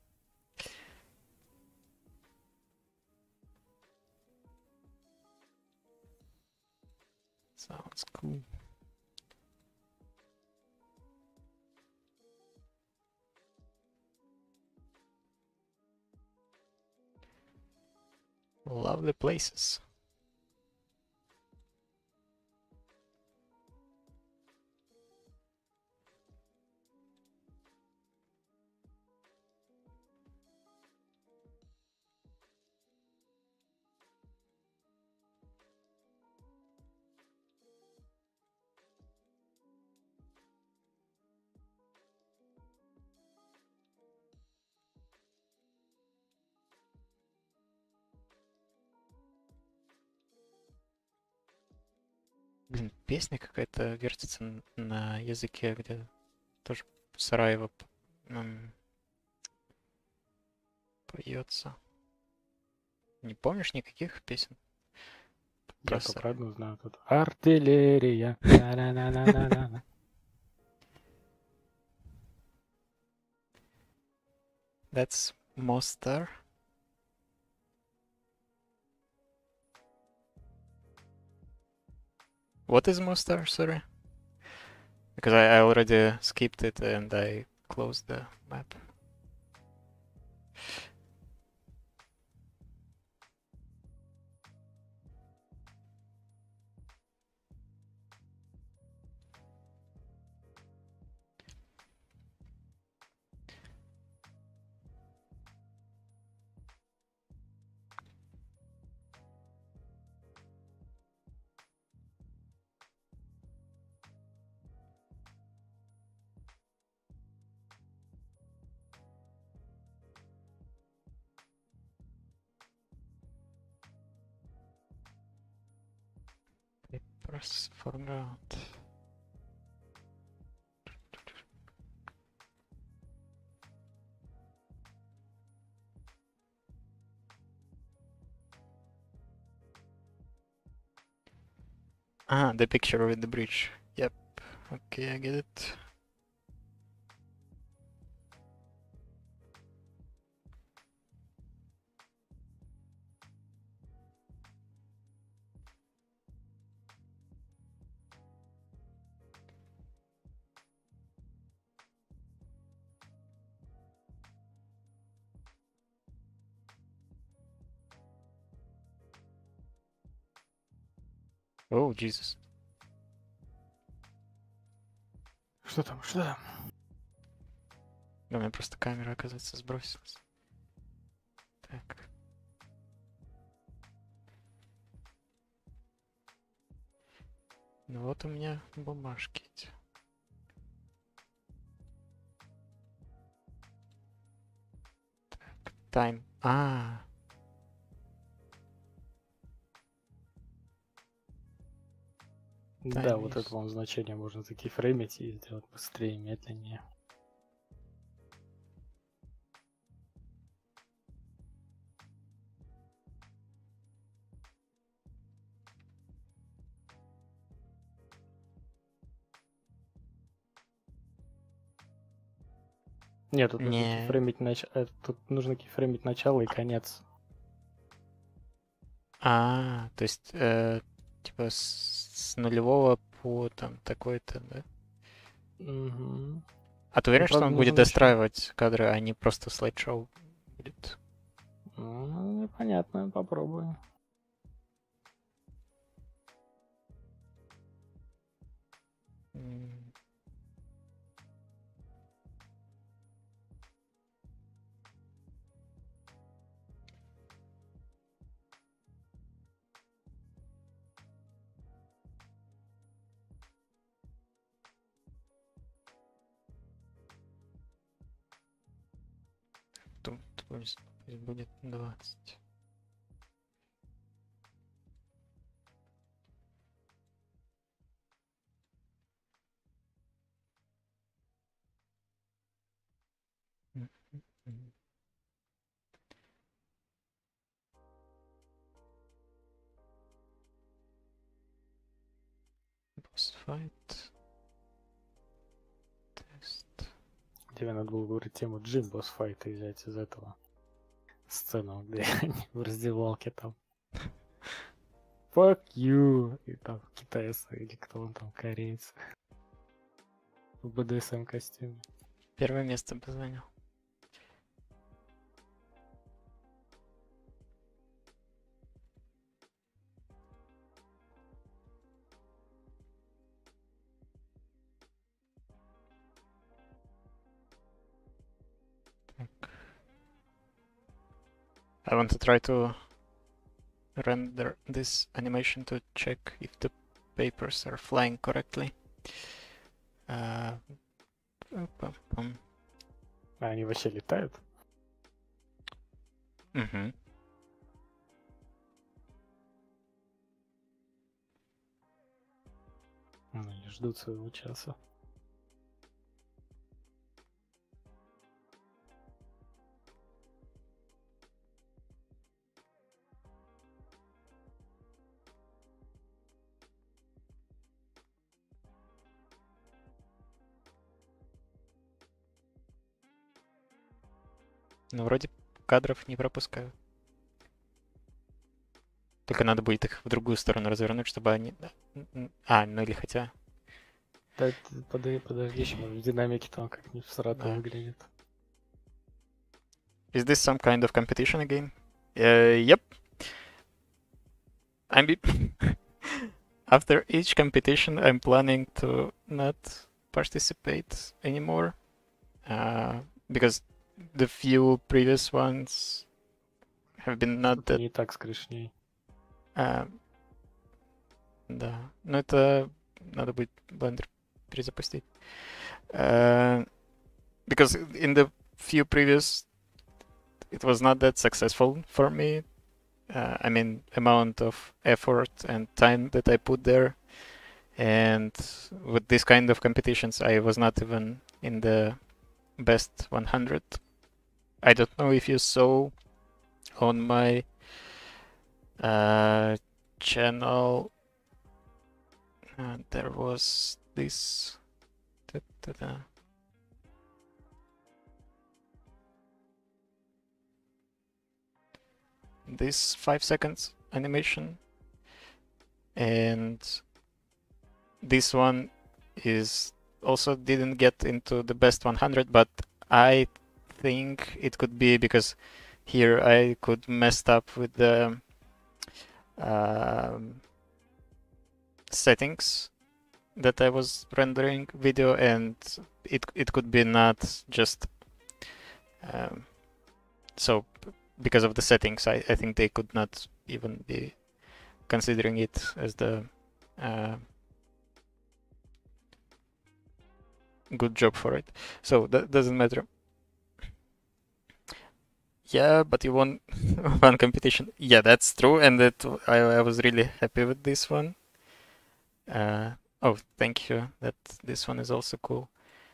Sounds cool. Lovely places. Блин, песня какая-то вертится на языке, где тоже Сараево поется. Не помнишь никаких песен? Я только одну знаю тут. Артиллерия. На-на-на-на-на-на. That's Mostar. What is Mostar? Sorry. Because I already skipped it and I closed the map. Papers forgot. Ah, the picture with the bridge. Yep. Okay, I get it. О, Jesus. Что там, что там? Да, у меня просто камера, оказывается, сбросилась. Так. Ну вот у меня бумажки эти. Так, тайм. Да, Time вот use. это вам значение можно закифреймить и сделать быстрее, медленнее. Нет, тут нужно Не. кифреймить тут нужно кифреймить начало и конец. То есть, типа с нулевого по там такой-то, да? Угу. А ты Ну, уверен, что правда, он будет нужен еще. достраивать кадры, а не просто слайд-шоу будет? Ну, непонятно, попробую. М, Тут пусть будет 20. Мгм. Boss fight. Тест. Тебе надо было выбрать тему Джим Босс Файт и взять из этого сцену, где они в раздевалке там. Fuck you! И там китайцы или кто он там, корейцы. В БДСМ костюме. Первое место бы занял. Так. I want to try to render this animation to check if the papers are flying correctly. Пам-пам. А они вообще летают? Мгм. Они ждут своего часа. Ну, вроде кадров не пропускаю. Только надо будет их в другую сторону развернуть, чтобы они... ну или хотя... Да, подожди, еще может в динамике там как-нибудь всрато Да. выглядит. Is this some kind of competition again? Yep. After each competition, I'm planning to not participate anymore. Because the few previous ones have been not Что-то that... не так с крышней. Да, но это надо будет Blender перезапустить. Because in the few previous, it was not that successful for me. I mean, amount of effort and time that I put there. And with this kind of competitions, I was not even in the best 100. I don't know if you saw on my channel, there was this. This 5 seconds animation, and this one is also didn't get into the best 100, but I think it could be because here I could messed up with the settings that I was rendering video, and it could be not just so because of the settings, I think they could not even be considering it as the good job for it. So that doesn't matter. Yeah, but you won one competition. Yeah, that's true, and that I was really happy with this one. Oh, thank you. That this one is also cool.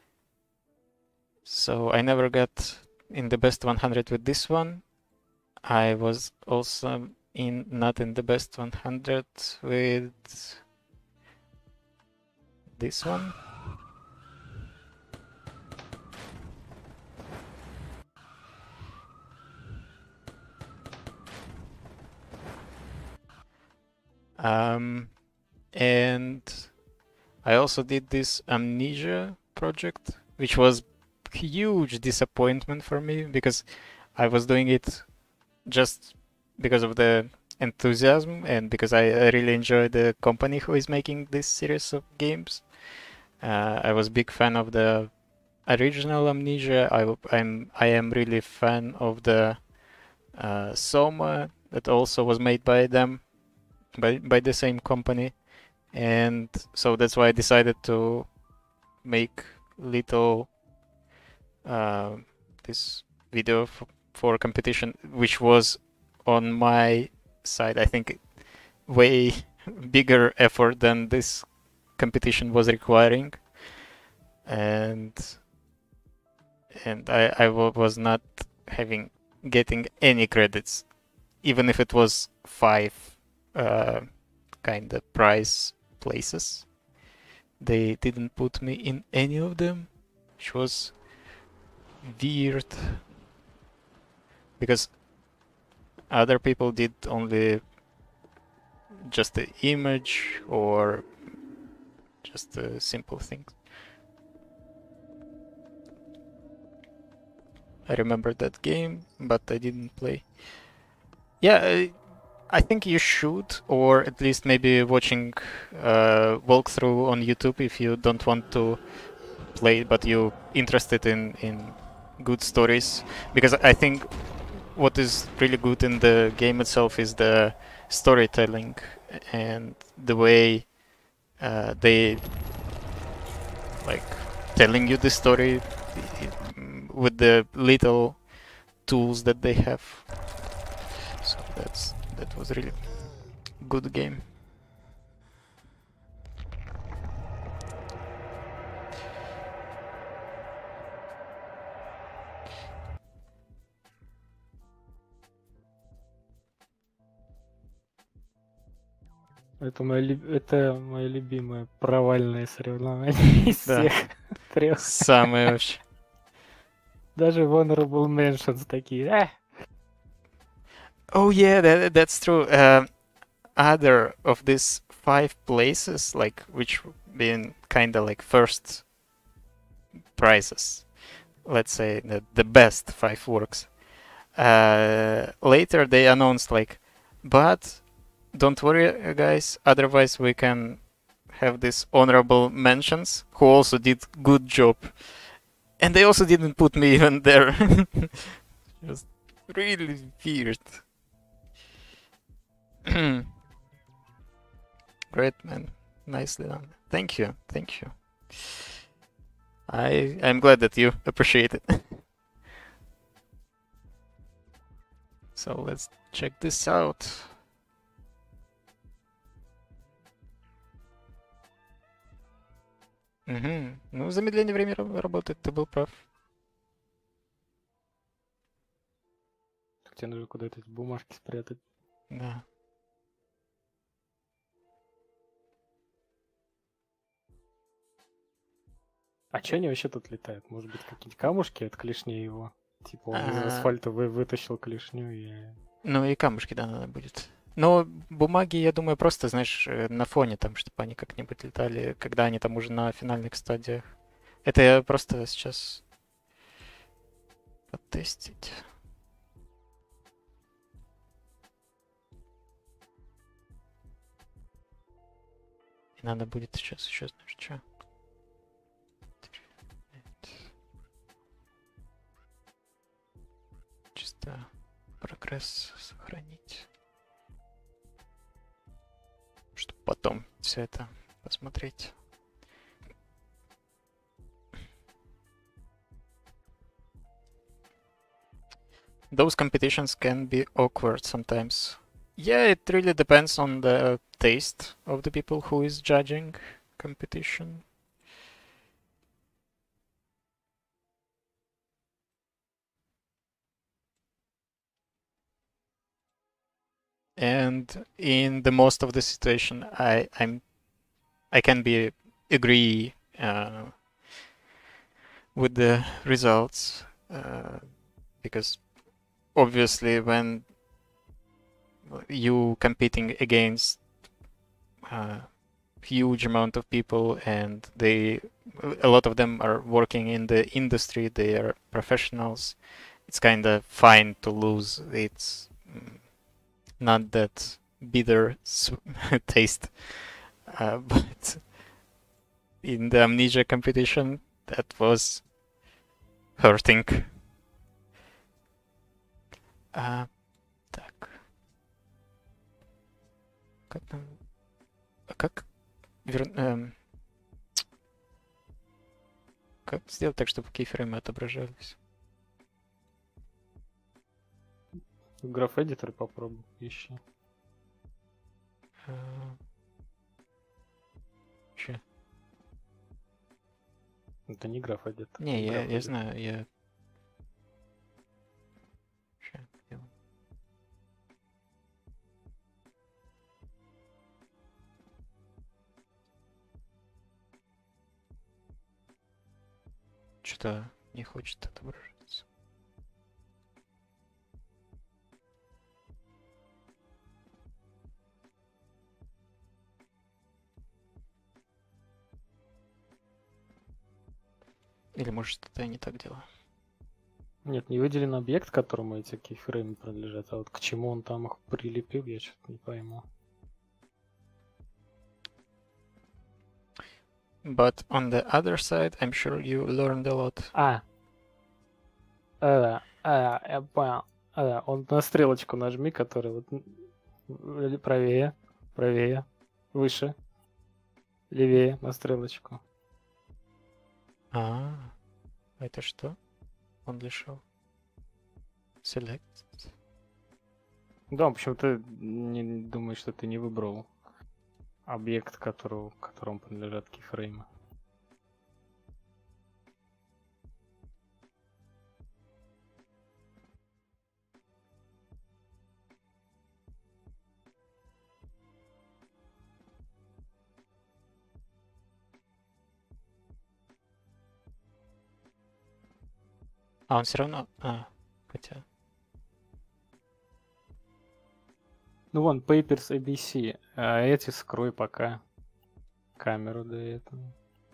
So I never got in the best 100 with this one. I was also not in the best 100 with this one. And I also did this Amnesia project, which was huge disappointment for me because I was doing it just because of the enthusiasm and because I really enjoy the company who is making this series of games. I was big fan of the original Amnesia. I am really fan of the Soma that also was made by them, by the same company, and so that's why I decided to make little this video for competition, which was on my side, I think, way bigger effort than this competition was requiring, and I was not getting any credits, even if it was 5 kind of prize places. They didn't put me in any of them, which was weird because other people did only just the image or just simple things. I remember that game, but I didn't play. Yeah, I think you should, or at least maybe watching walkthrough on YouTube if you don't want to play, but you're interested in good stories. Because I think what is really good in the game itself is the storytelling and the way they like telling you the story with the little tools that they have. So that was really good game. Это мое любимое провальное соревнование из Да. всех 3. Самое вообще. Даже Honorable Mentions такие. Oh yeah, that's true. Other of these 5 places, like which being kind of like first prizes, let's say the best 5 works. Later they announced like, but don't worry, guys. Otherwise we can have these honorable mentions who also did good job, and they also didn't put me even there. It was really weird. Great, man. Nicely done. Thank you. Thank you. I'm glad that you appreciate it. So let's check this out. Угу. Ну, замедление времени работает, ты был прав. Тебе нужно куда-то эти бумажки спрятать. Да. А чё они вообще тут летают? Может быть, какие-то камушки от клешни его? Типа он из асфальта вытащил клешню и... Ну и камушки, да, надо будет. Но бумаги, я думаю, просто, знаешь, на фоне там, чтобы они как-нибудь летали, когда они там уже на финальных стадиях. Это я просто сейчас потестить. Надо будет сейчас еще, знаешь, что? Чисто прогресс сохранить. Чтобы потом все это посмотреть. Those competitions can be awkward sometimes. Yeah, it really depends on the taste of the people who is judging competition. And in the most of the situation, I can be agree with the results because obviously when you competing against huge amount of people and a lot of them are working in the industry, they are professionals, it's kind of fine to lose. It's not that bitter taste, but in the Amnesia competition that was hurting. Так. Как сделать так, чтобы кейфреймы отображались? В граф-эдиторе попробуй, ищи. Че? Это не граф-эдитор. Не, я знаю, я... Что-то не хочет отображаться. Или может что-то я не так делаю? Нет, не выделен объект, которому эти кейфреймы принадлежат, а вот к чему он там их прилепил, я что-то не пойму. But on the other side, I'm sure you learned a lot. Я понял. Он на стрелочку нажми, который вот правее, выше, левее на стрелочку. Это что? Он лишил. Select. Да, почему-то не думаю, что ты не выбрал объект, которому принадлежат кейфреймы. А он все равно... хотя... Ну вон, Papers ABC. А эти скрой пока камеру до этого.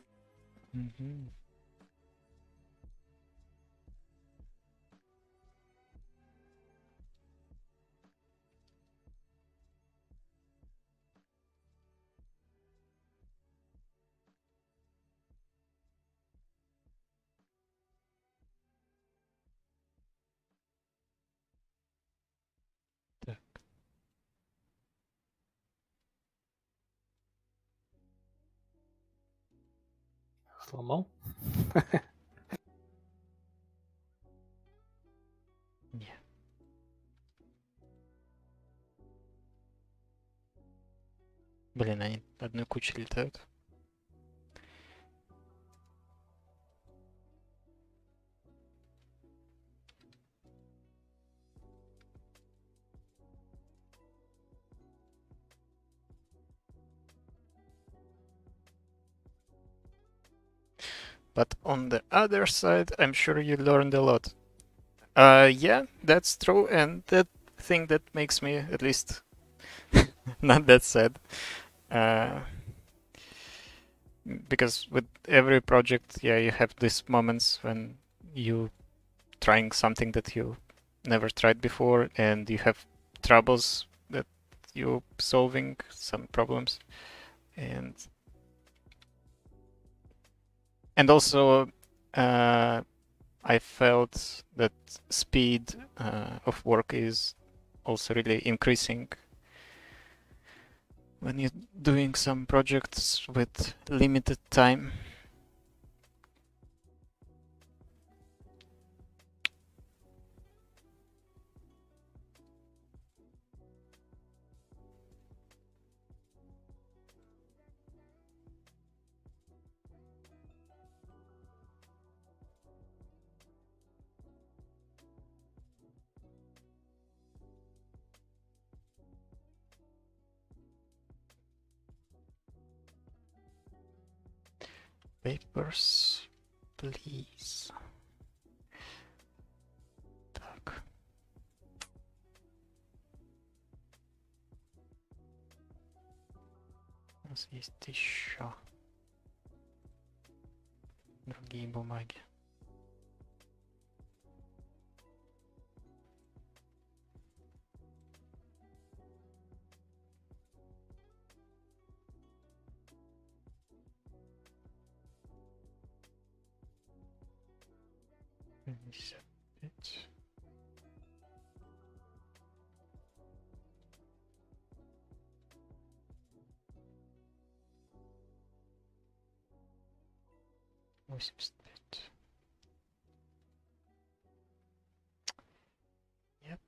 Так. Сломал? Не. Блин, они одной кучей летают. But on the other side, I'm sure you learned a lot. Yeah, that's true, and that thing that makes me at least not that sad. Because with every project, yeah, you have these moments when you trying something that you never tried before, and you have troubles that you solving some problems, and And also, I felt that speed of work is also really increasing when you're doing some projects with limited time. Papers, please. Так. У нас есть еще другие бумаги. Пятьдесят пять. Восемьдесят пять. Нет.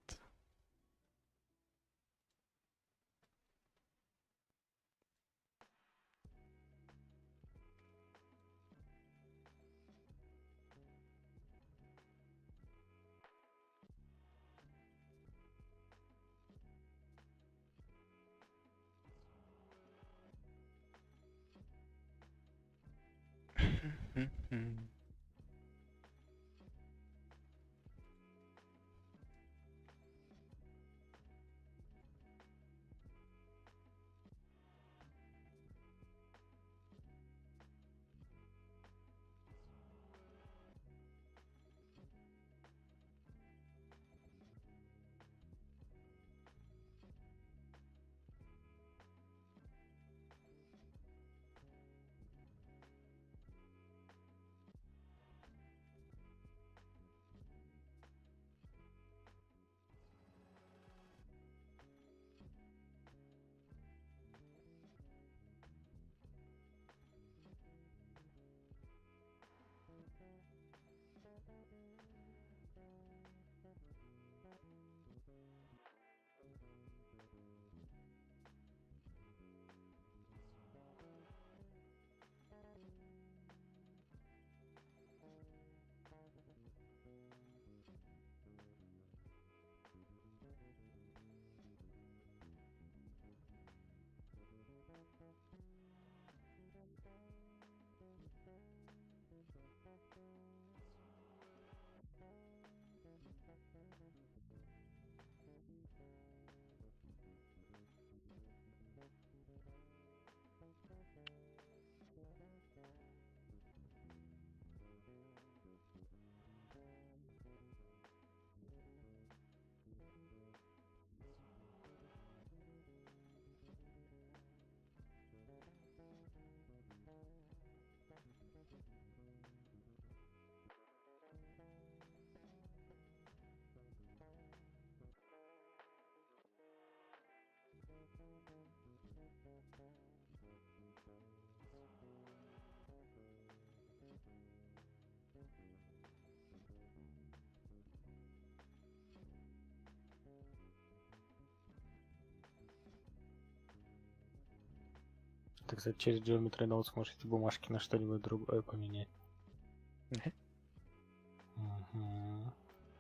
Ты, кстати, через Geometry Notes можешь эти бумажки на что-нибудь другое поменять. Угу.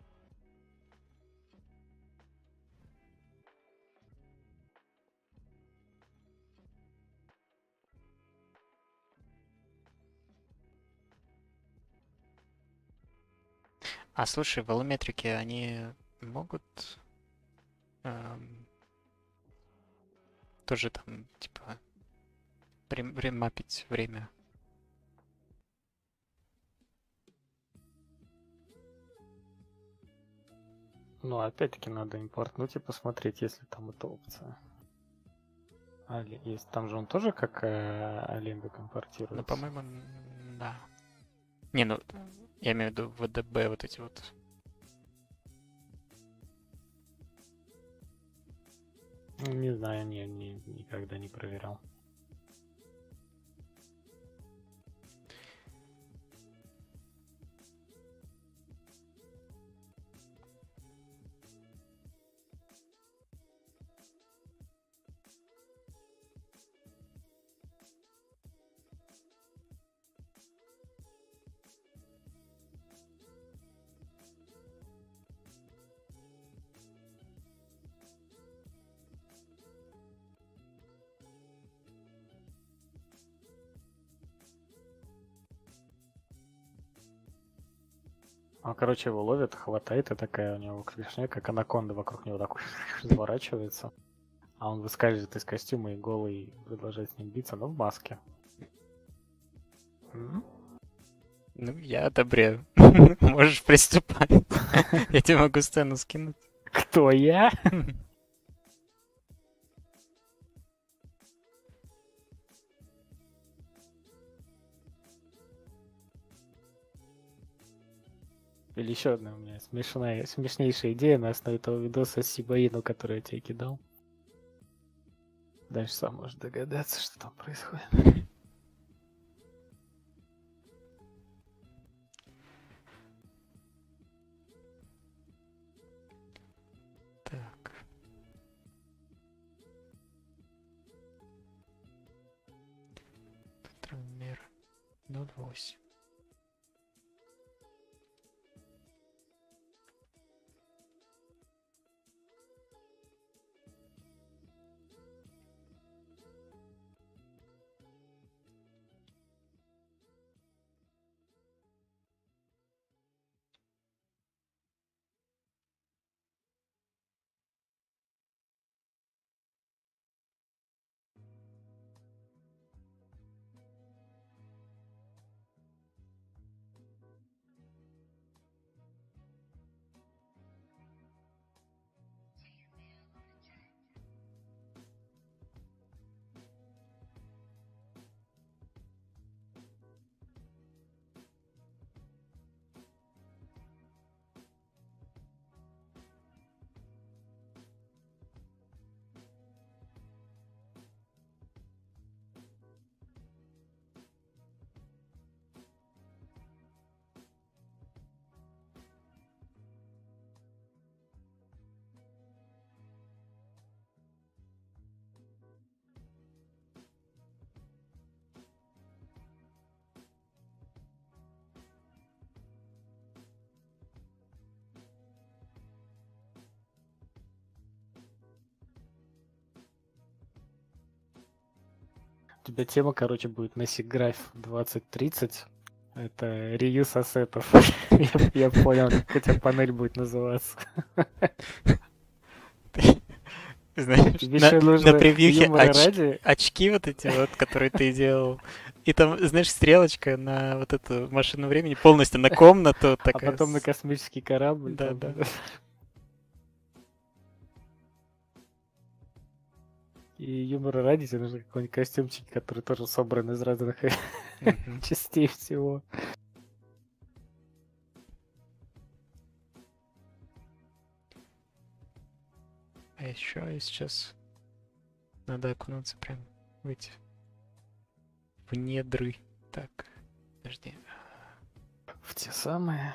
А слушай, волометрики, они могут тоже там, типа, мапить время? Ну, опять-таки надо импортнуть и посмотреть, если там эта опция. Есть. Там же он тоже как Alembic импортируется. Ну, по-моему, да. Не, ну, я имею в виду ВДБ вот эти вот. Не знаю, никогда не проверял. Короче, его ловят, хватает, и такая у него клешня, как анаконда вокруг него так заворачивается. А он выскальзывает из костюма и голый продолжает с ним биться, но в маске. Ну, я одобряю. Можешь приступать. Я тебе могу сцену скинуть. Кто я? Или еще одна у меня смешнейшая идея на основе того видоса с Сибаину, который я тебе кидал. Дальше сам можешь догадаться, что там происходит. Так. Размер 0,8. У тебя тема, короче, будет на Сиграф 2030. Это реюз ассетов. Я понял, как у тебя панель будет называться. Знаешь, на превьюхе очки вот эти вот, которые ты делал. И там, знаешь, стрелочка на вот эту машину времени полностью на комнату. А потом на космический корабль. Да, да. И юмора ради тебе нужно какой-нибудь костюмчик, который тоже собран из разных частей всего. А еще сейчас надо окунуться прям, выйти в недры. Так, подожди. В те самые.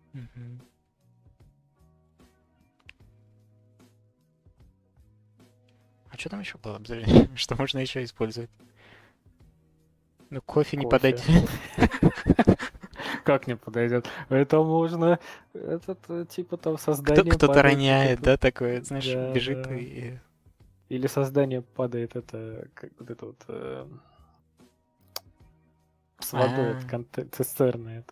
А что там еще было? Что можно еще использовать? Ну, кофе не подойдет. Как не подойдет? Это можно, типа там создание... Кто-то роняет, да, такое, знаешь, бежит и... Или создание падает, это, как вот это вот... С водой, это цистерна это.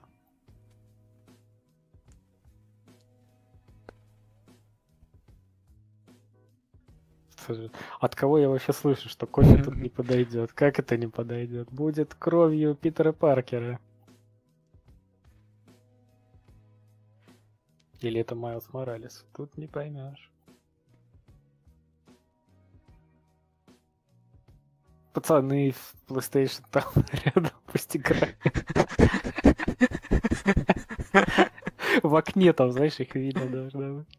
От кого я вообще слышу, что кофе тут не подойдет? Как это не подойдет? Будет кровью Питера Паркера. Или это Майлз Моралес? Тут не поймешь. Пацаны в PlayStation там рядом пусть играют. в окне там, знаешь, их видно должно быть.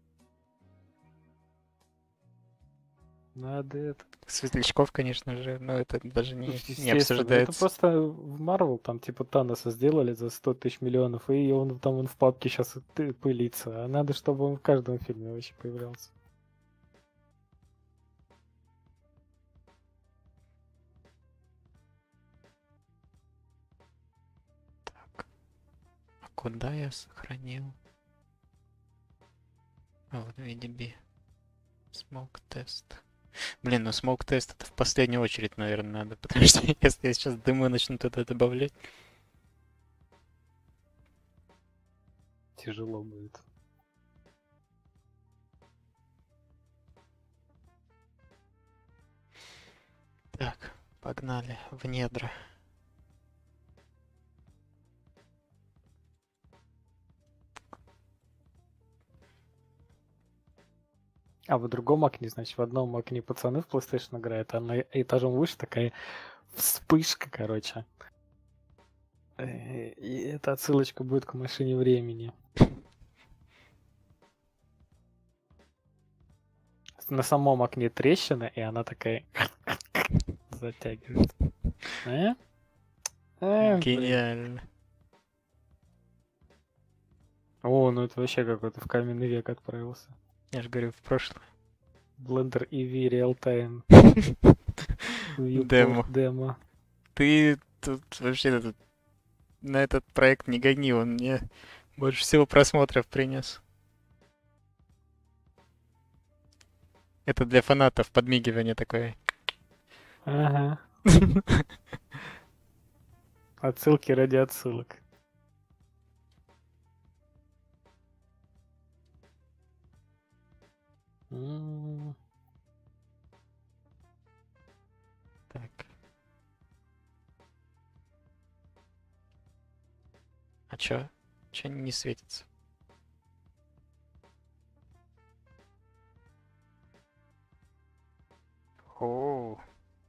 Надо это. Светлячков, конечно же, но это даже не Естественно, это обсуждается. просто в Марвел там типа Таноса сделали за 100 тысяч миллионов, и он в папке сейчас пылится. А надо, чтобы он в каждом фильме вообще появлялся. Так, а куда я сохранил? А вот VDB. Smoke тест. Блин, ну smoke тест это в последнюю очередь, наверное, надо, потому что если я сейчас дымы начну туда добавлять. Тяжело будет. Так, погнали в недра. А в другом окне, значит, в одном окне пацаны в PlayStation играют, а на этажом выше такая вспышка, короче. И эта отсылочка будет к машине времени. На самом окне трещина, и она такая затягивает. Блин. Гениально. О, ну это вообще какой-то в каменный век отправился. Я же говорю, в прошлое. Blender EV Real Time. Демо. Демо. Ты тут вообще на этот проект не гони, он мне больше всего просмотров принес. Это для фанатов подмигивание такое. Ага. Отсылки ради отсылок. Так. А чё? Чё не светится? О.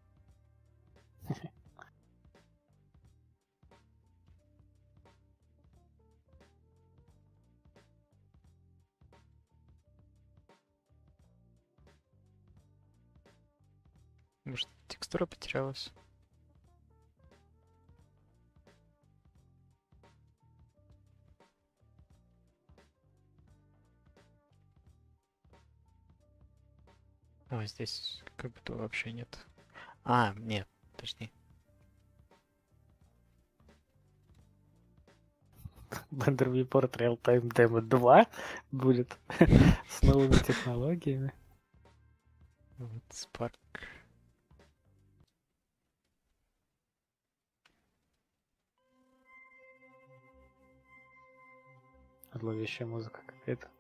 Может, текстура потерялась? О, здесь как будто вообще нет. А, нет, подожди. Blender Viewport Real Time Demo 2 будет с новыми технологиями. Вот Spark. Зловещая музыка какая-то.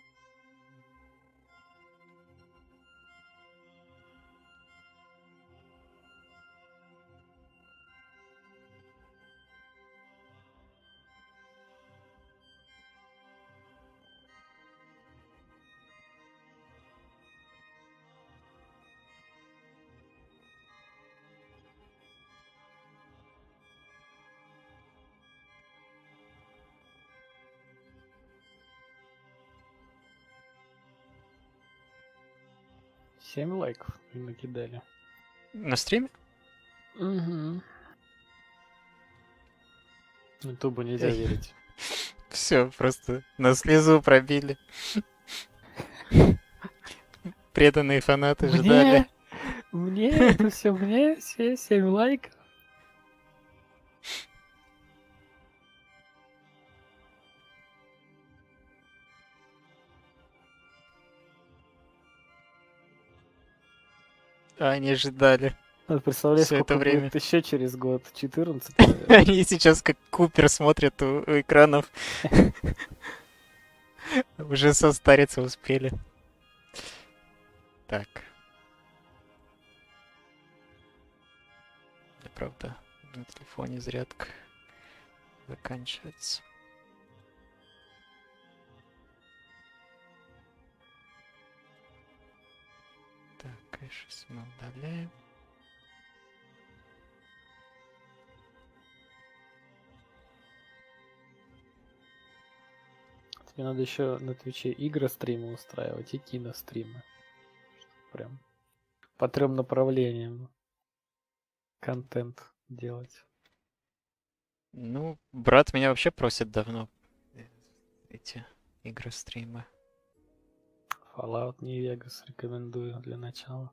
Семь лайков накидали. На стриме? Угу. Ютубу нельзя верить. Все, просто на слезу пробили. Преданные фанаты ждали. Мне это все, мне все 7 лайков. А они ждали. Вот представляешь, Всё это сколько время. будет еще через год? 14? Они сейчас как Купер смотрят у экранов. Уже состариться успели. Так. Правда, на телефоне зарядка заканчивается. Так, конечно, мы удаляем. Мне надо еще на Твиче игры стримы устраивать и киностримы. Прям по 3 направлениям контент делать. Ну, брат меня вообще просит давно эти игры, стримы. Fallout New Vegas рекомендую для начала.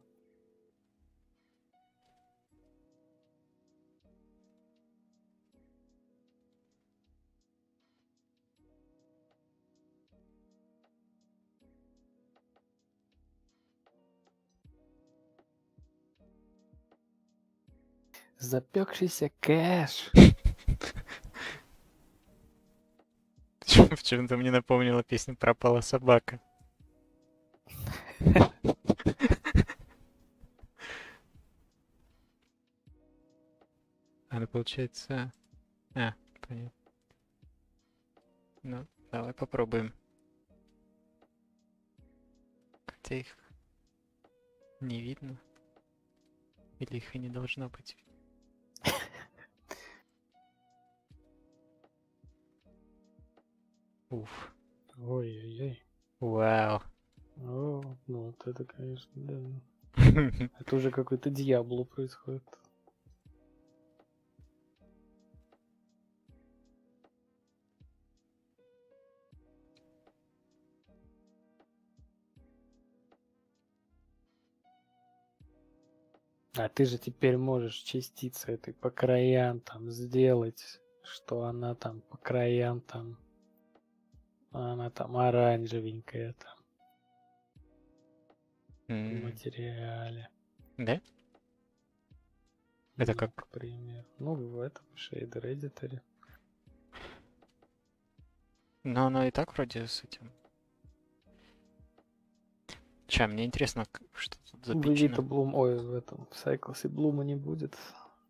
Запекшийся кэш. Почему-то мне напомнила песню «Пропала собака». Она получается... понятно. Ну, давай попробуем. Хотя их не видно. Или их и не должно быть. Уф. Ой-ой-ой. Вау. О, ну вот это, конечно, да. Это уже какой-то Диабло происходит. А ты же теперь можешь частицы этой по краям там сделать, что она там по краям там, она там оранжевенькая там в материале. Да? Это Ну, как? к примеру. Ну, в этом шейдер эдиторе. Но оно и так вроде с этим. Ча, мне интересно, что тут В запичено. Vita Bloom, ой, в этом, в Cycles Блума не будет.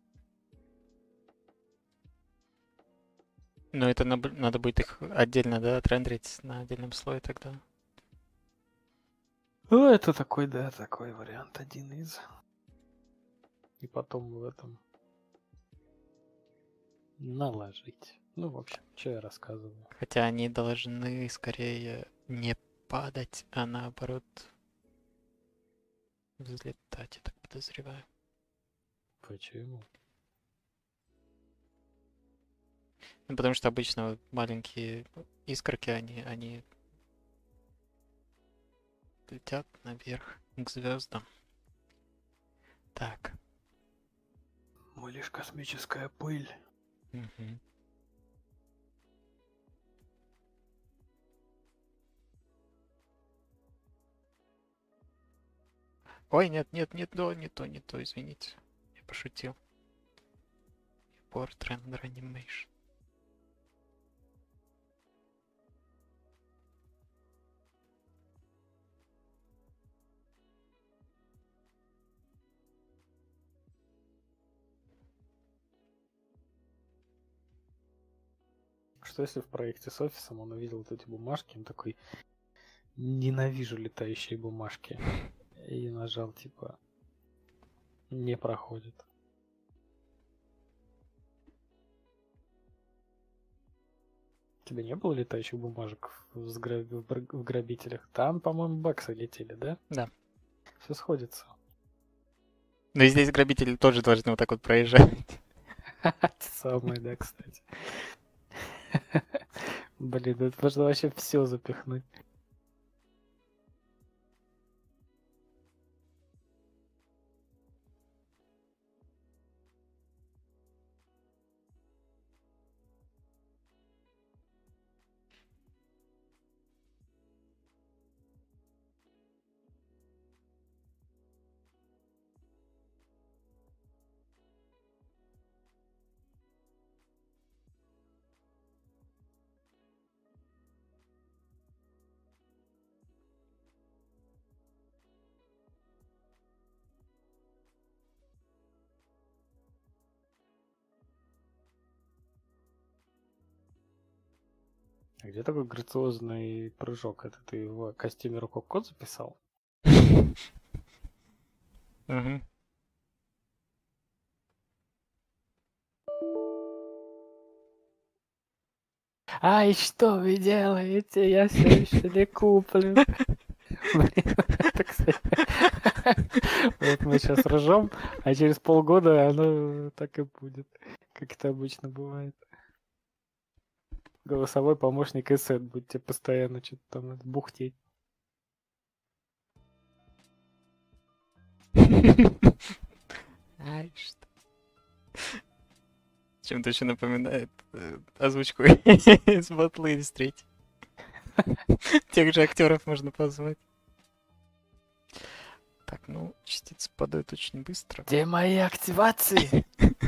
Но это надо будет их отдельно, да, отрендерить на отдельном слое тогда. Ну, это такой, да, такой вариант один из. И потом в этом наложить. Ну, в общем, что я рассказываю. Хотя они должны скорее не падать, а наоборот взлетать, я так подозреваю. Почему? Ну, потому что обычно вот маленькие искорки, они летят наверх к звездам. Так. Мы лишь космическая пыль. Угу. Ой, нет, нет, нет, да, не то, извините. Я пошутил. Import render animation. Что если в проекте с офисом он увидел вот эти бумажки, он такой, ненавижу летающие бумажки. И нажал, типа, не проходит. У тебя не было летающих бумажек в грабителях? Там, по-моему, баксы летели, да? Да. Все сходится. Но и здесь грабители тоже должны вот так вот проезжать. Самое, да, кстати. Блин, это можно вообще все запихнуть. А где такой грациозный прыжок? Это ты в костюме Рококо записал? Угу. Ай, что вы делаете? Я все еще не куплен. Блин, это, кстати, вот мы сейчас ржем, а через полгода оно так и будет, как это обычно бывает. Голосовой помощник Эссет будет тебе постоянно что-то там бухтеть. Ай, что? Чем-то еще напоминает озвучку из батлы из третьей. Тех же актеров можно позвать. Так, ну, частицы падают очень быстро. Где мои активации?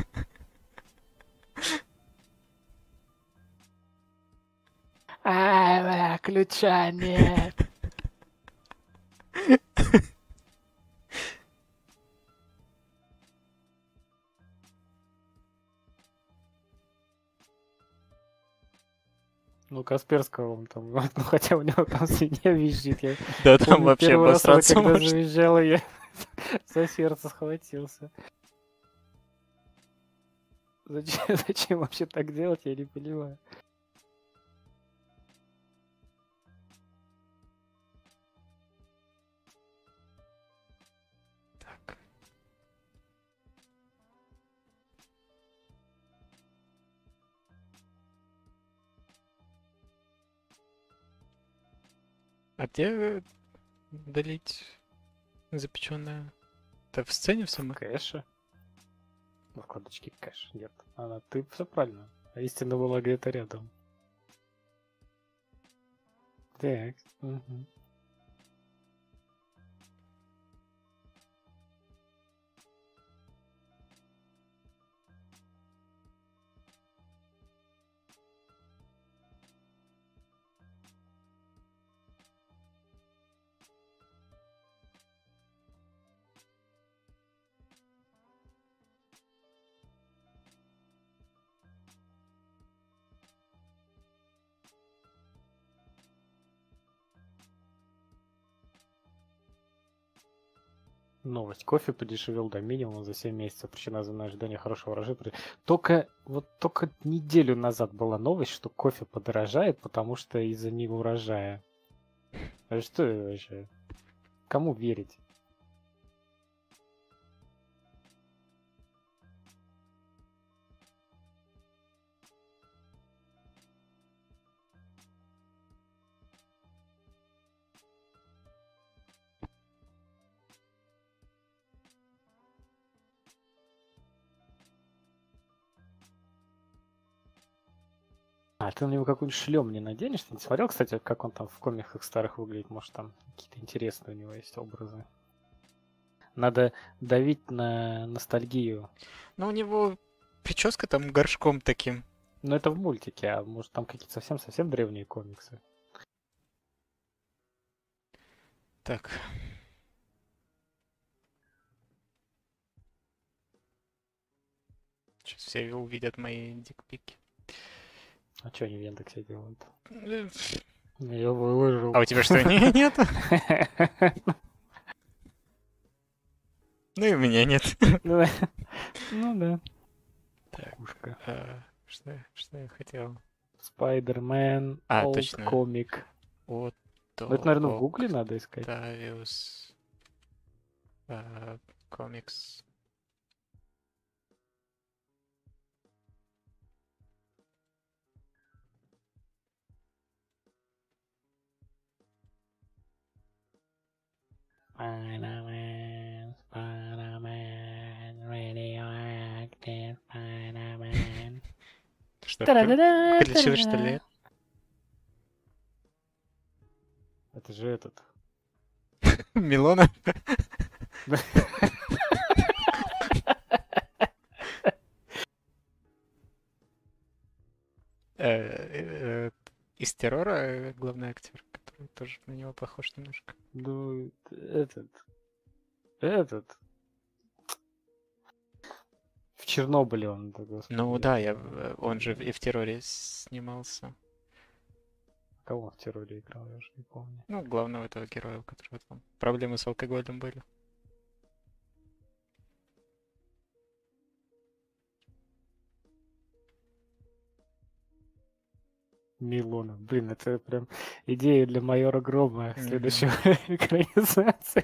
Ай, ключа нет. Ну, Касперского он там, ну, хотя у него там свинья визжит. Я Да, там помню, вообще первый раз, она обосраться когда может. завизжала, я за сердце схватился. Зачем вообще так делать, я не понимаю. Так. А где долить запеченное? Это в сцене в самой? Кэша. Ну, вкладочки кэш. Нет. Ты все правильно. А истина была где-то рядом. Так. Мгм. Новость. Кофе подешевел до минимума за 7 месяцев. Причина за ожидание хорошего урожая. Только неделю назад была новость, что кофе подорожает, потому что из-за неурожая. А что это вообще? Кому верить? А ты на него какой-нибудь шлем не наденешь? Ты не смотрел, кстати, как он там в комиксах старых выглядит? Может, там какие-то интересные у него есть образы? Надо давить на ностальгию. Ну, у него прическа там горшком таким. Но это в мультике, а может там какие-то совсем-совсем древние комиксы. Так. Сейчас все увидят мои дикпики. А что они в Яндексе делают? Э, Я выложил. А у тебя что, нет? Ну и у меня нет. Ну да. Так, Пушка. что я хотел? Spider-Man А, Old точно. Comic. От Ну это, наверное, в Гугле надо искать. Octavius Comics. Spider-Man, Spider-Man, Radioactive Spider-Man. Что, Та-да-да-да, включил, что та-да-да. ли? Это же этот. Милона? Из террора главный актер, который тоже на него похож немножко. Ну, этот. В Чернобыле он, да, господи. Ну да, он же и в терроре снимался. Кого он в терроре играл, я уже не помню. Ну, главного этого героя, у которого там проблемы с алкоголем были. Милонов. Блин, это прям идея для майора Грома Мгм. следующего экранизации.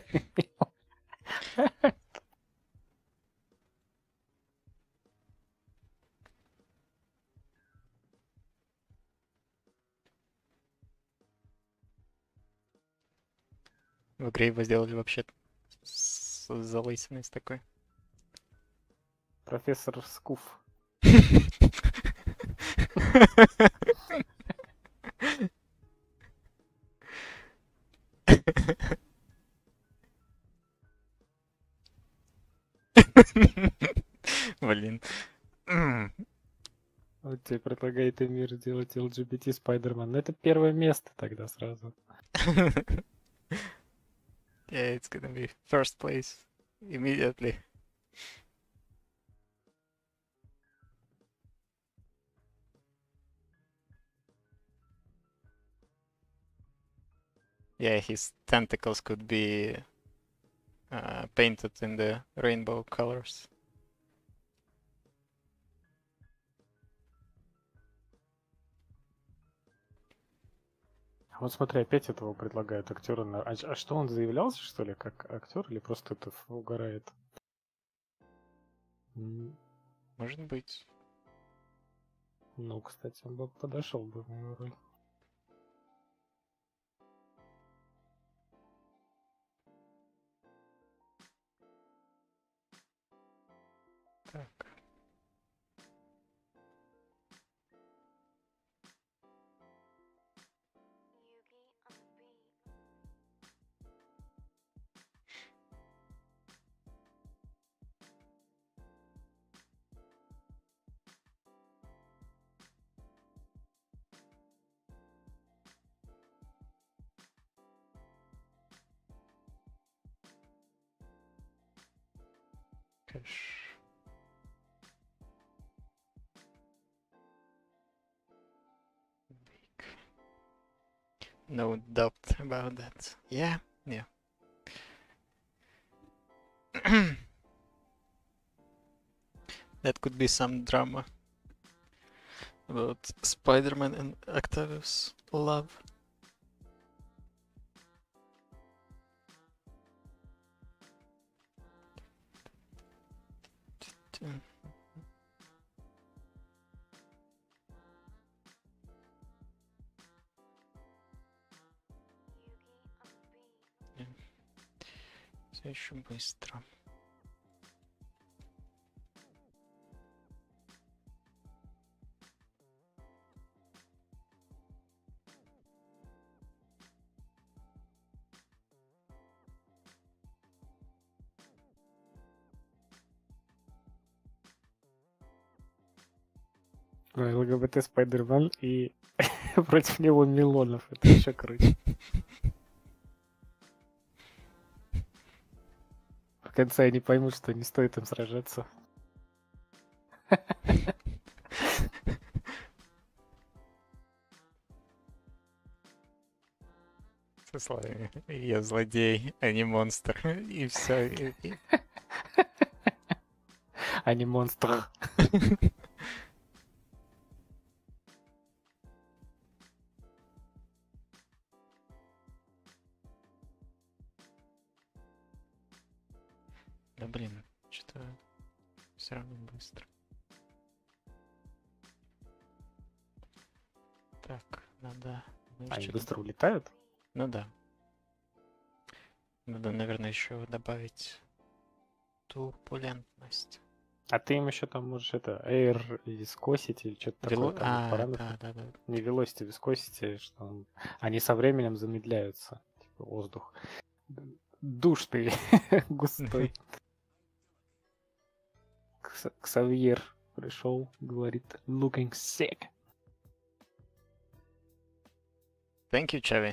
В игре его сделали вообще с залысиной с такой. Профессор Скуф. Блин. Вот тебе предлагает Эмир сделать LGBT Спайдерман. Ну, это первое место тогда сразу. Yeah, it's gonna be first place immediately. Yeah, his tentacles could be painted in the rainbow colors. Вот смотри, опять этого предлагают актера. А что он заявлялся, что ли, как актер, или просто это угорает? Может быть. Ну, кстати, он бы подошел бы в мою роль. Так. Кэш. No doubt about that. Yeah, yeah. That could be some drama about Spider-Man and Octavius' love. Все еще быстро. ЛГБТ Спайдерман и против него Милонов. Это еще круче. В конце они поймут, что не стоит им сражаться. Со словами «Я злодей, а не монстр». И все. А не монстр. Да блин, что-то все равно быстро. Так, надо... Они быстро улетают? Ну да. Надо, наверное, еще добавить турбулентность. А ты им еще там можешь это Air Viscosity или что-то такое там параметр. Да. Не Velocity, Viscosity, что они со временем замедляются. Типа воздух. Душный, густой. Ксавьер пришел, говорит, looking sick. Thank you, Chevy.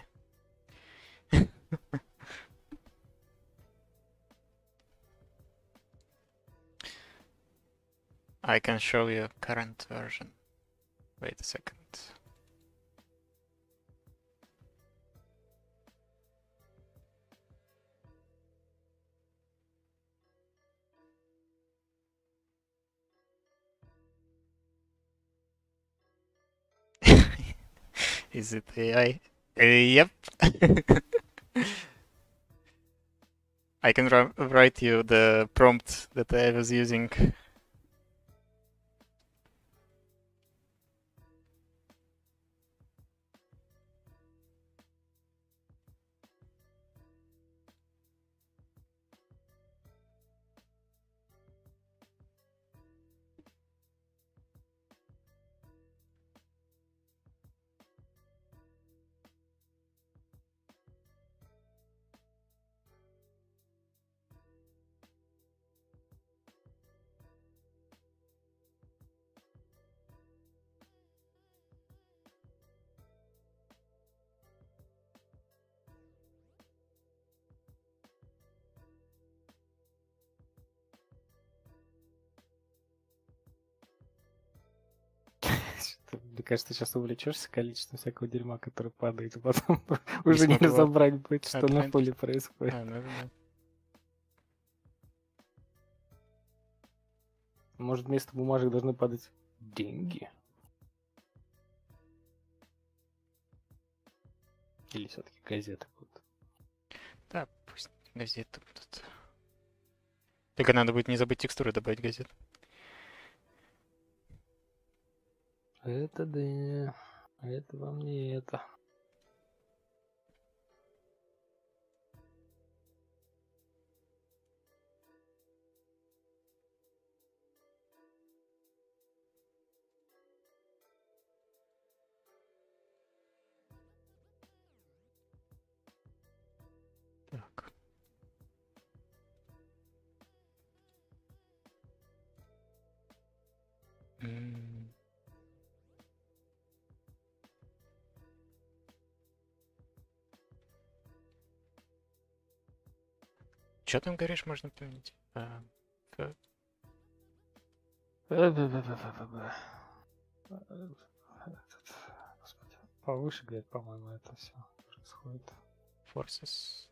I can show you current version. Wait a second. Is it AI? Yep. I can write you the prompt that I was using. Мне кажется, сейчас увлечешься количеством всякого дерьма, которое падает, и потом Не уже не смогу разобрать будет, что на отфайндить. поле происходит. А, да. Может, вместо бумажек должны падать деньги? Или все-таки газеты будут? Да, пусть газеты будут. Только надо будет не забыть текстуры добавить газет. Это да. Это вам не это. Так. Что там, говоришь, можно поменять? Господи. Повыше, говорит, по-моему, это все происходит. Forces.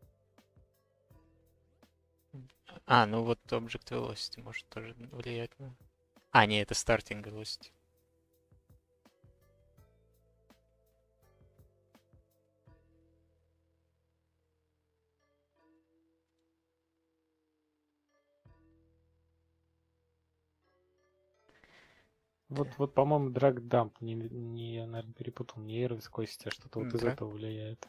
А, ну вот Object Velocity может тоже влиять на... А, не, это Starting Velocity. Вот, по-моему, drag dump, я, наверное, перепутал, не air viscosity, а что-то вот из Drag. этого влияет.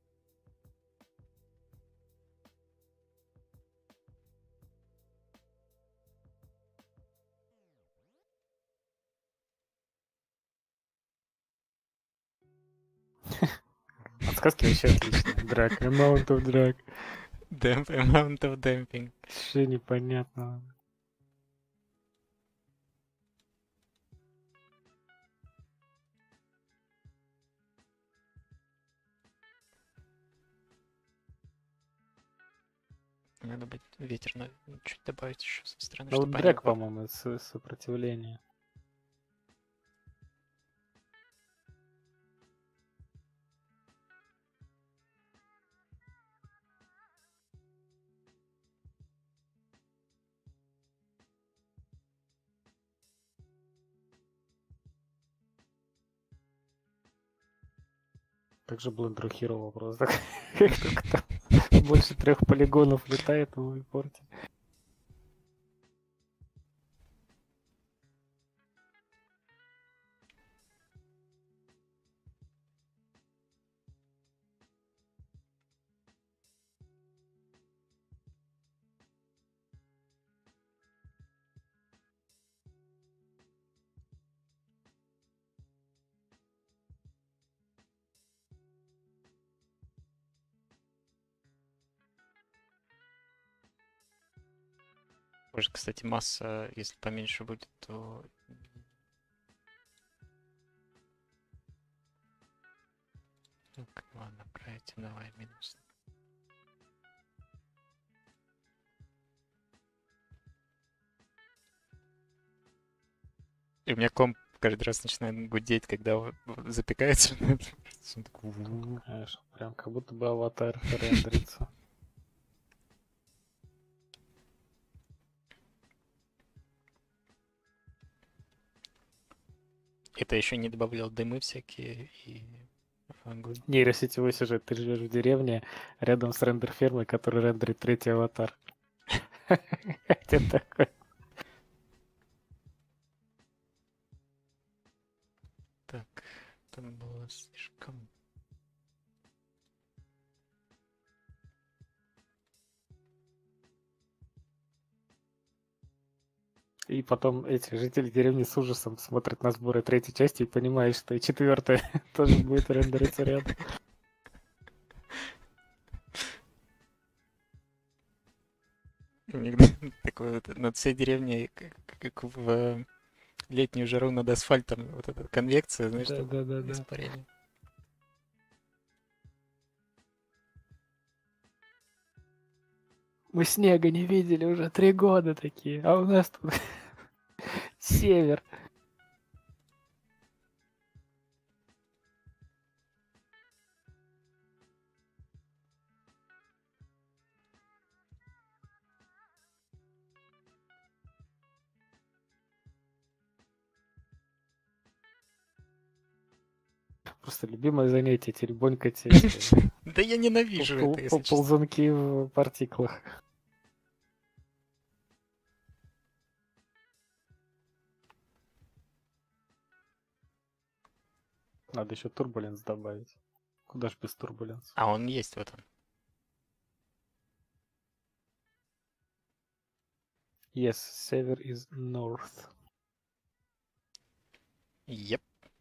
Подсказки вообще отличные. Drag, amount of drag. Damp amount of damping. Вообще непонятно. Надо будет ветер чуть добавить еще со стороны, Ну вот чтобы drag, по-моему, это сопротивление. Также блендеру херово просто. Как там больше 3 полигонов летает в порте. Может, кстати, масса, если поменьше будет, то... Так, ладно, про эти давай минус. И у меня комп каждый раз начинает гудеть, когда запекается. Конечно, прям как будто бы аватар рендерится. Это еще не добавлял дымы всякие и Огонь. Нейросетевой сюжет. Ты живешь в деревне рядом с рендер-фермой, которая рендерит третий аватар. Это такой. Так, там было слишком... И потом эти жители деревни с ужасом смотрят на сборы третьей части и понимают, что и четвертая тоже будет рендериться рядом. У них такой вот над всей деревней, как в летнюю жару над асфальтом, вот эта конвекция, знаешь, что Да. испарение. Мы снега не видели уже 3 года такие, а у нас тут север. Просто любимое занятие теребонькать эти Да я ненавижу это, если честно. ползунки в партиклах. Надо еще турбуленс добавить. Куда ж без турбуленс? А он есть в этом. Yes, север is north. Еп.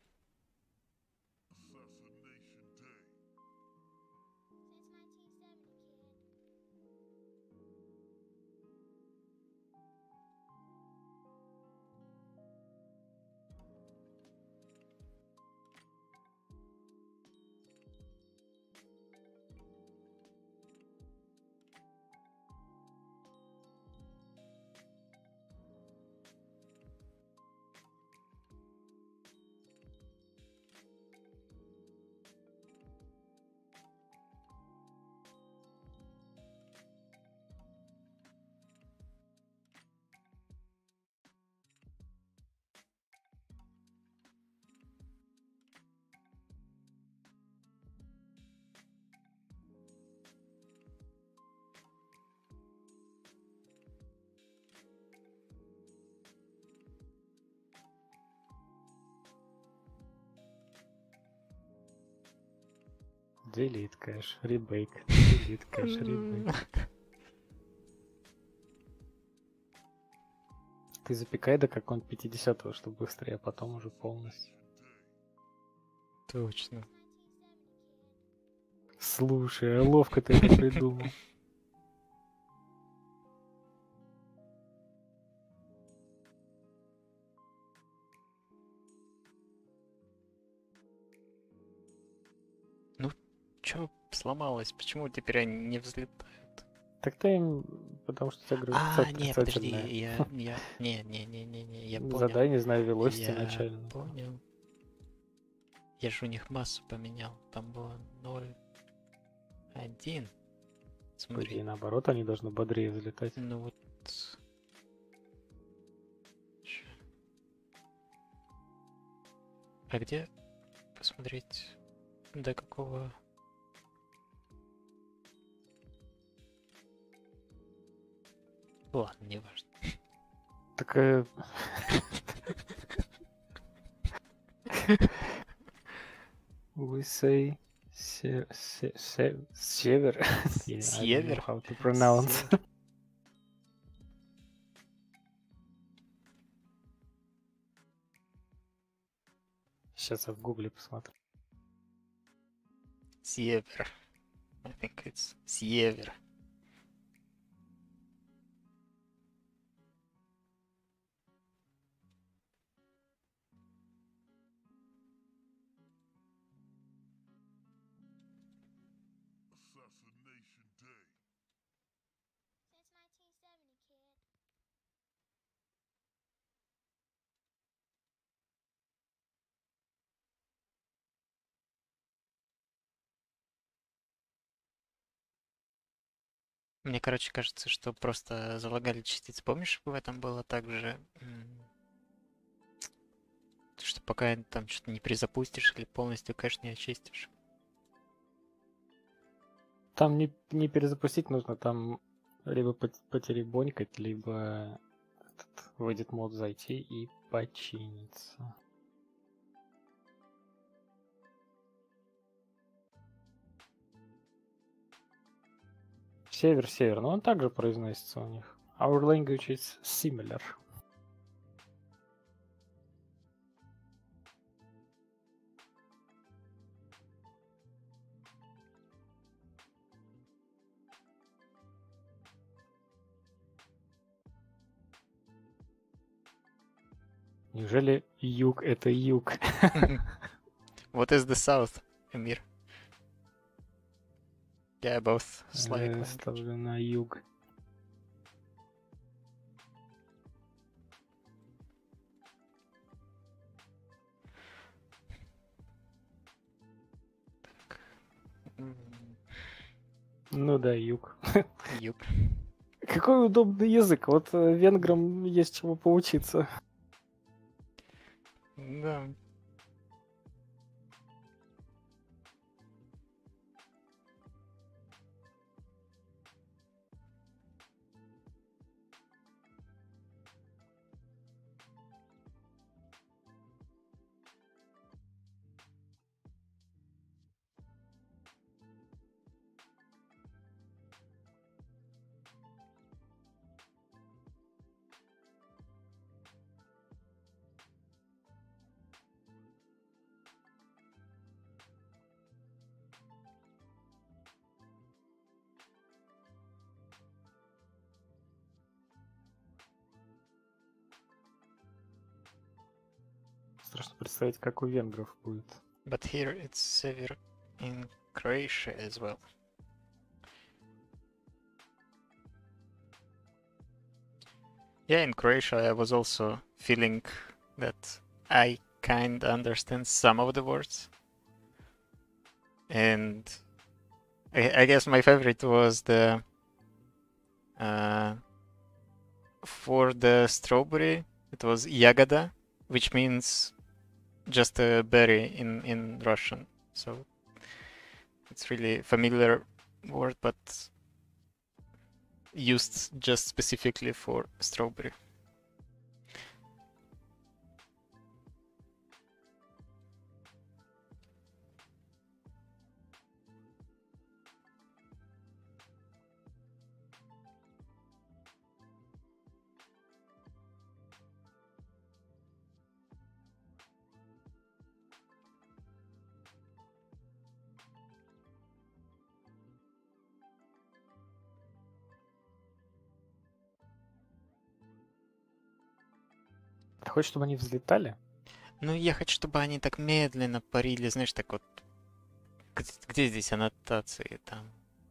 Delete кэш, ребейк. Delete кэш, ребейк. Ты запекай до какого-нибудь 50-го, чтобы быстрее, а потом уже полностью. Точно. Слушай, а ловко ты это придумал. Чё сломалось? Почему теперь они не взлетают? Так-то им, потому что у тебя гравитация Не, подожди, отрицательная. Не, я понял. Задай, не знаю, велосити Я начально. понял. Я же у них массу поменял. Там было 0, 1. По Смотри. идее, наоборот, они должны бодрее взлетать. Ну вот. Чё? А где посмотреть, до какого... Ладно, не важно. Так... We say... Север? Север? I don't know how to pronounce. Сейчас я в гугле посмотрю. Север. I think it's север. Мне, короче, кажется, что просто залагали частицы. Помнишь, в этом было также, что пока там что-то не перезапустишь или полностью кэш не очистишь, Там не перезапустить нужно, там либо потеребонькать, либо в edit мод зайти и починиться. Север, но он также произносится у них. Our language is similar. Неужели юг это юг? What is the south, Эмир? Yeah, both Slavic language. Ставлю на юг. Ну да, юг. Юг. Какой удобный язык. Вот венграм есть чему поучиться. Да. Страшно представить, как у венгров будет. But here it's severe in Croatia as well. Yeah, in Croatia I was also feeling that I kind of understand some of the words. And I guess my favorite was the for the strawberry, it was yagoda, which means just a berry in Russian. So it's really familiar word, but used just specifically for strawberry. Ты хочешь, чтобы они взлетали? Ну, я хочу, чтобы они так медленно парили, знаешь, так вот. Где здесь аннотации там?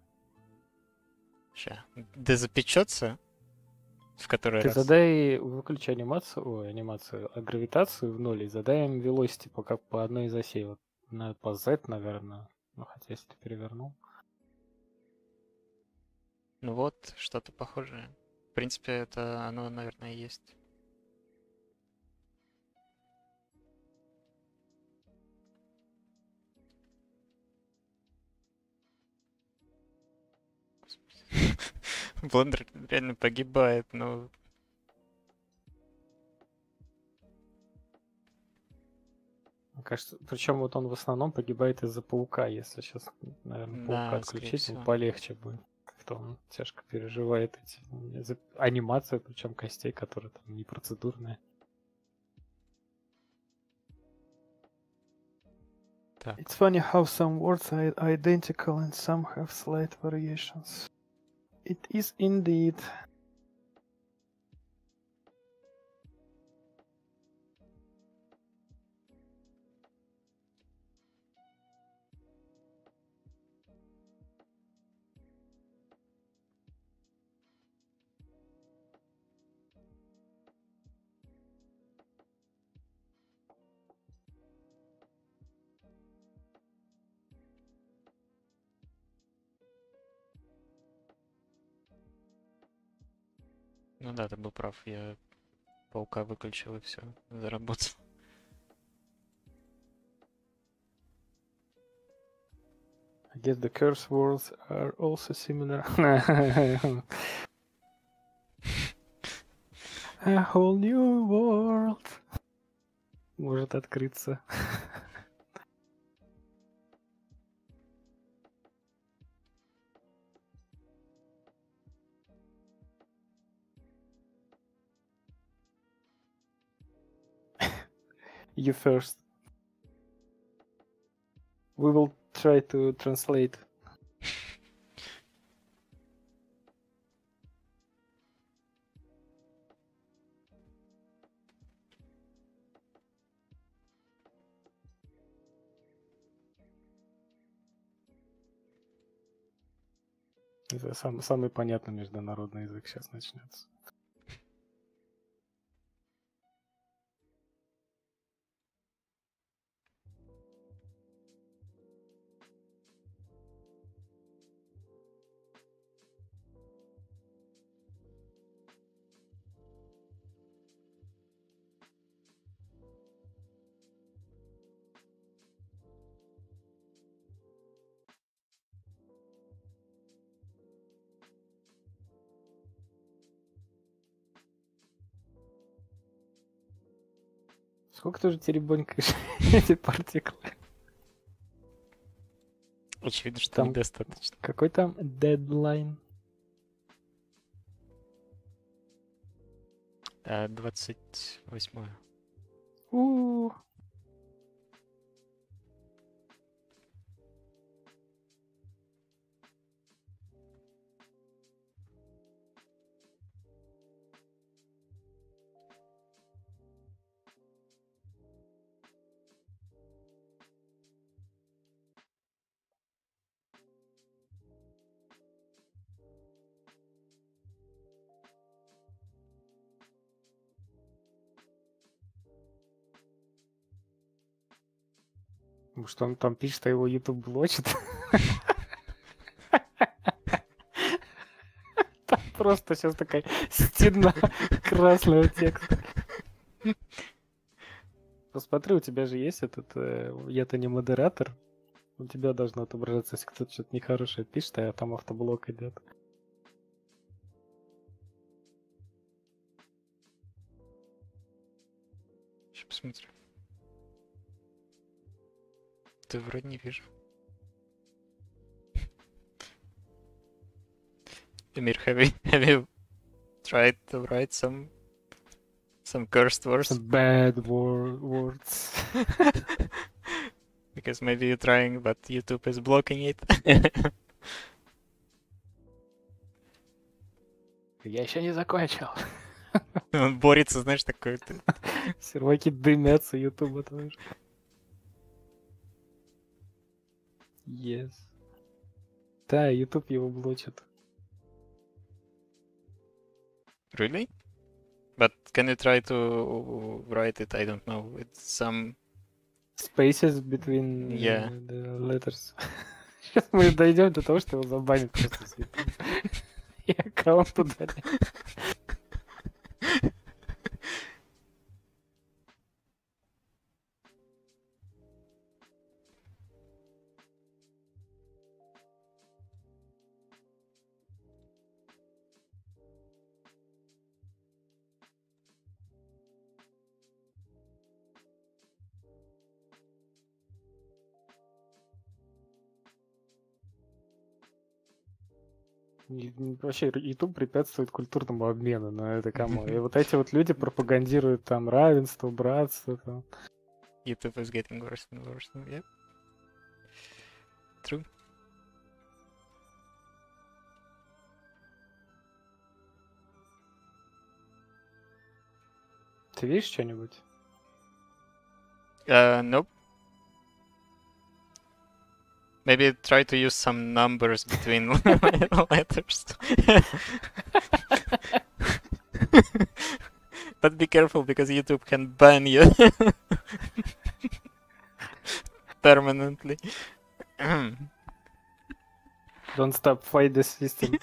Ща. Да запечется, в который Ты раз. задай, выключи анимацию, а гравитацию в ноль и задай им velocity по одной из осей. Вот, по Z, наверное. Ну, хотя если ты перевернул. Ну вот, что-то похожее. В принципе, это оно, наверное, и есть. Блендер реально погибает, но... Мне кажется, причем вот он в основном погибает из-за паука. Если сейчас, наверное, паука Да, скорее отключить, всего. полегче будет. Как-то он тяжко переживает анимацию, причем костей, которые там не процедурные. Так. It's funny how some words are identical and some have slight variations. It is indeed. Ну да, ты был прав. Я паука выключил и все, заработал. I guess the curse words are also similar. A whole new world может открыться. You first. We will try to translate. Это самый понятный международный язык сейчас начнется. Сколько ты уже теребонькаешь эти партиклы? Очевидно, что Там недостаточно. какой там дедлайн? 28. У-у-у. Может, он там пишет, а его YouTube блочит? Там просто сейчас такая стена красного текста. Посмотри, у тебя же есть этот... Я-то не модератор. У тебя должно отображаться, если кто-то что-то нехорошее пишет, а там автоблок идет. Сейчас посмотрю. Ты вроде не вижу. Эмир, have you tried to write some cursed words? Some bad words. Because maybe you're trying, but YouTube is blocking it. Я еще не закончил. Он борется, знаешь, такой. Серваки дымятся, YouTube тоже. Yes. Да, YouTube его блочит. Really? But can you try to write it? I don't know. With some Spaces between Yeah. the letters. Сейчас мы дойдем до того, что его забанят просто с YouTube. И аккаунт удалят. Вообще, YouTube препятствует культурному обмену, но это кому? И вот эти вот люди пропагандируют там равенство, братство. Там. YouTube is getting worse and worse. Yeah. True. Ты видишь что-нибудь? Nope. Maybe try to use some numbers between letters. But be careful because YouTube can ban you permanently. Don't stop, fight the system.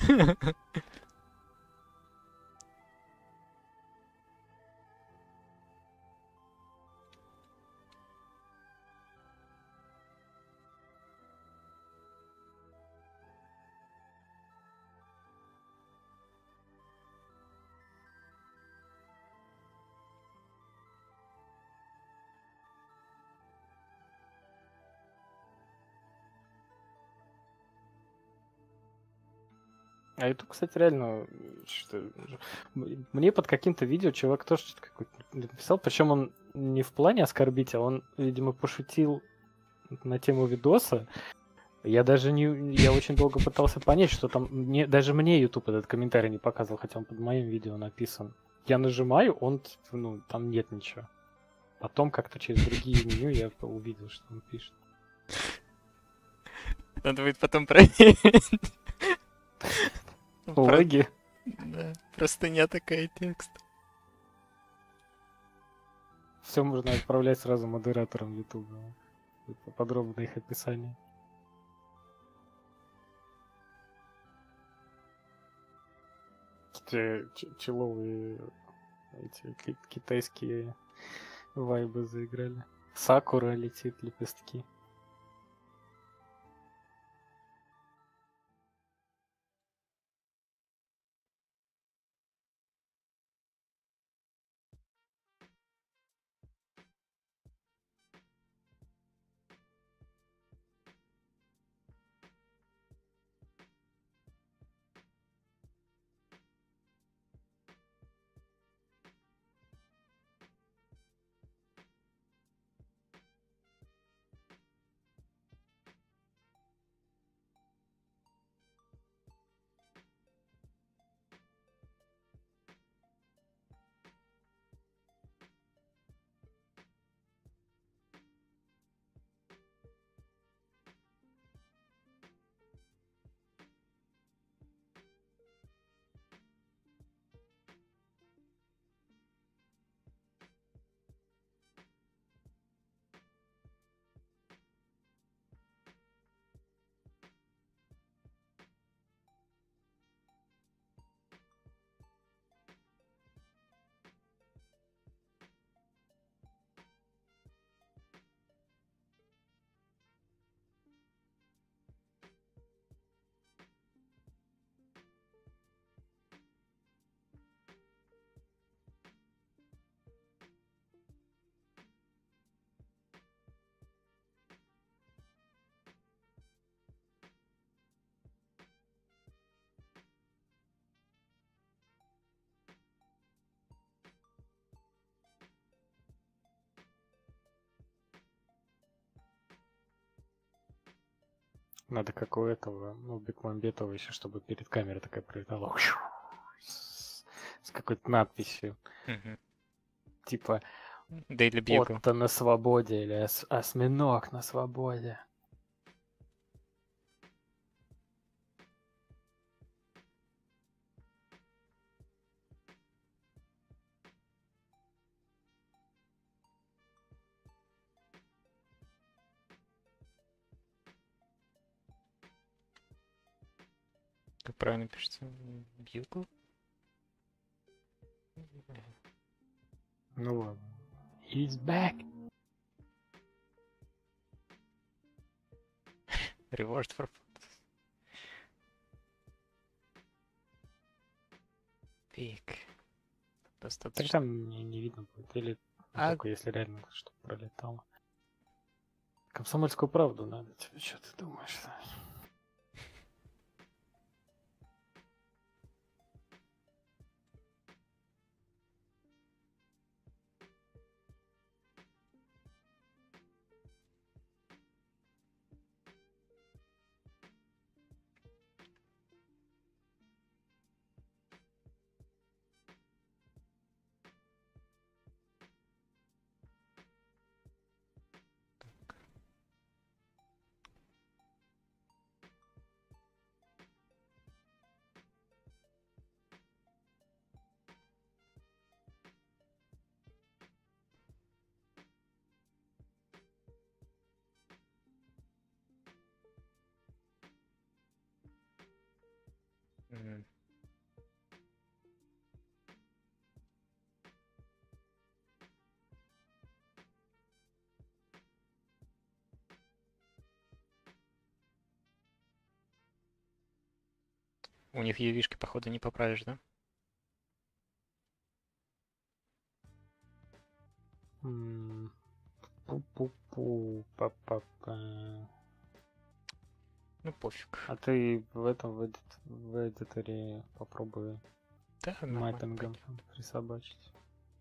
А YouTube, кстати, реально, мне под каким-то видео чувак тоже что-то какое-то написал, причем он не в плане оскорбить, а он, видимо, пошутил на тему видоса. Я очень долго пытался понять, что там, даже мне YouTube этот комментарий не показывал, хотя он под моим видео написан. Я нажимаю, там нет ничего. Потом как-то через другие меню я увидел, что он пишет. Надо будет потом проверить. Логи. Да, простыня такая, текст. Все можно отправлять сразу модераторам YouTube. Подробно их описание. Человые эти китайские вайбы заиграли. Сакура летит, лепестки. Надо как у этого, Бекмамбетова еще, чтобы перед камерой такая пролетала. С какой-то надписью. Типа Daily Bugle. Отто на свободе или осьминог на свободе. Как правильно пишется? Bugle? Ну ладно. He's back. Reward for Пик. Так Достаточно. там не видно будет. Или только если реально что-то пролетало. Комсомольскую правду надо тебе, что ты думаешь? У них ювишки, походу, не поправишь, да? Пу-пу-пу, па-па-па. Ну, пофиг. А ты в этом, в эдиторе попробуй Да, нормально мэппингом пойдет. присобачить.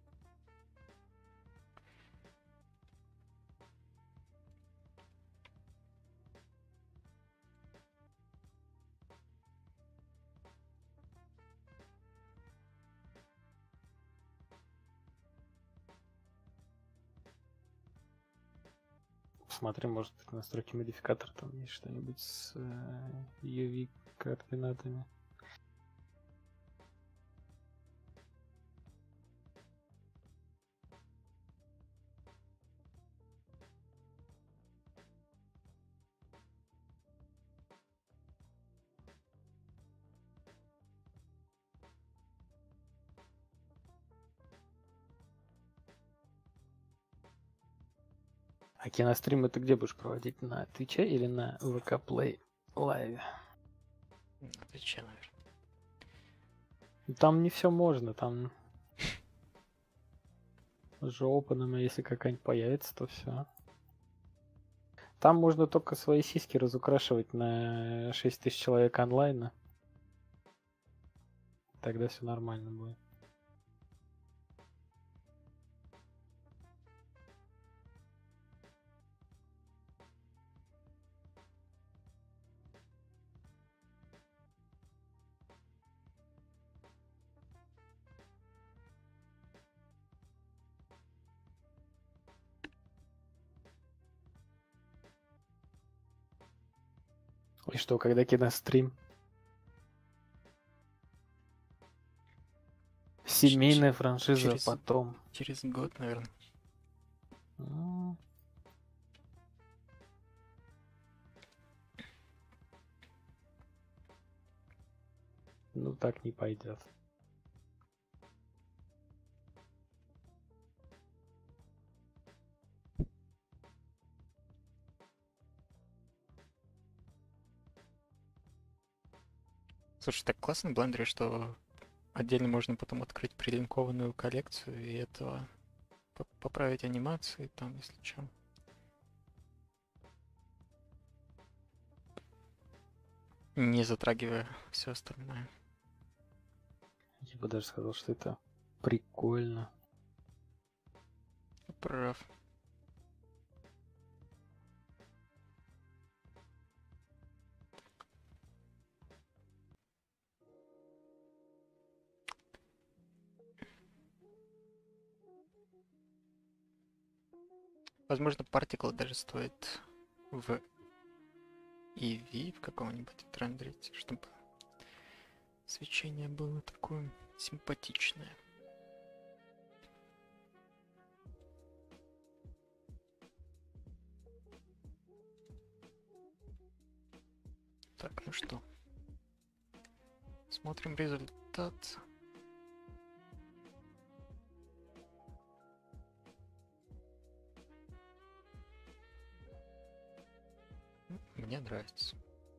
Смотри, может в настройке модификатора там есть что-нибудь с UV координатами. А киностримы ты где будешь проводить? На Твиче или на ВК Play Live? Отвечай, наверное. Там не все можно, там уже опеном, если какая-нибудь появится, то все. Там можно только свои сиськи разукрашивать на 6000 человек онлайна. Тогда все нормально будет. И что, когда кинострим? Семейная франшиза через- потом. Через год, наверное. М. Ну так не пойдет. Слушай, так классно в блендере, что отдельно можно потом открыть прилинкованную коллекцию и этого поправить анимации там, если что. Не затрагивая все остальное. Я бы даже сказал, что это прикольно. Прав. Возможно, Particle даже стоит в EV в каком-нибудь отрендерить, чтобы свечение было такое симпатичное. Так, ну что. Смотрим результат. Мне нравится.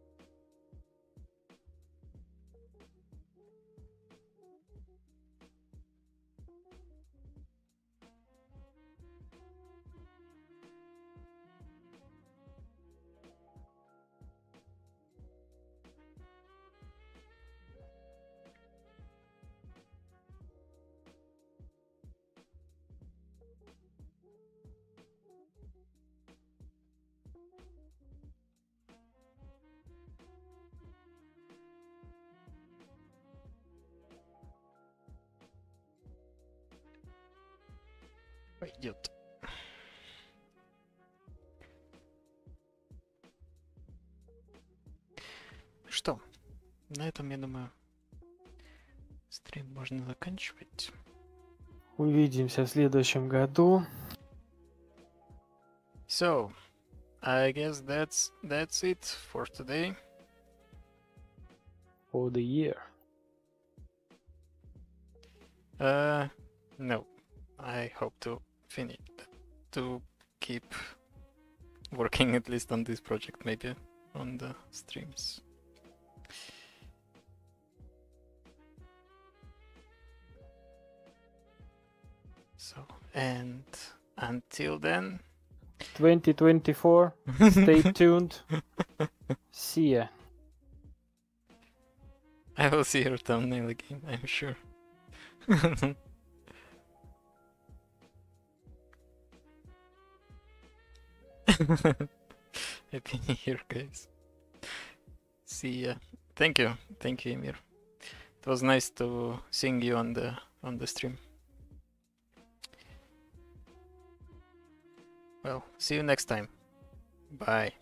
Пойдет. Что? На этом, я думаю, стрим можно заканчивать. Увидимся в следующем году. So, I guess that's it for today. For the year. No, I hope to finish, to keep working at least on this project, maybe on the streams. So, and until then, 2024. Stay tuned. See ya. I will see your thumbnail again, I'm sure. Happy New Year, guys. See ya. Thank you, Emir. It was nice to seeing you on the stream. Well, see you next time. Bye.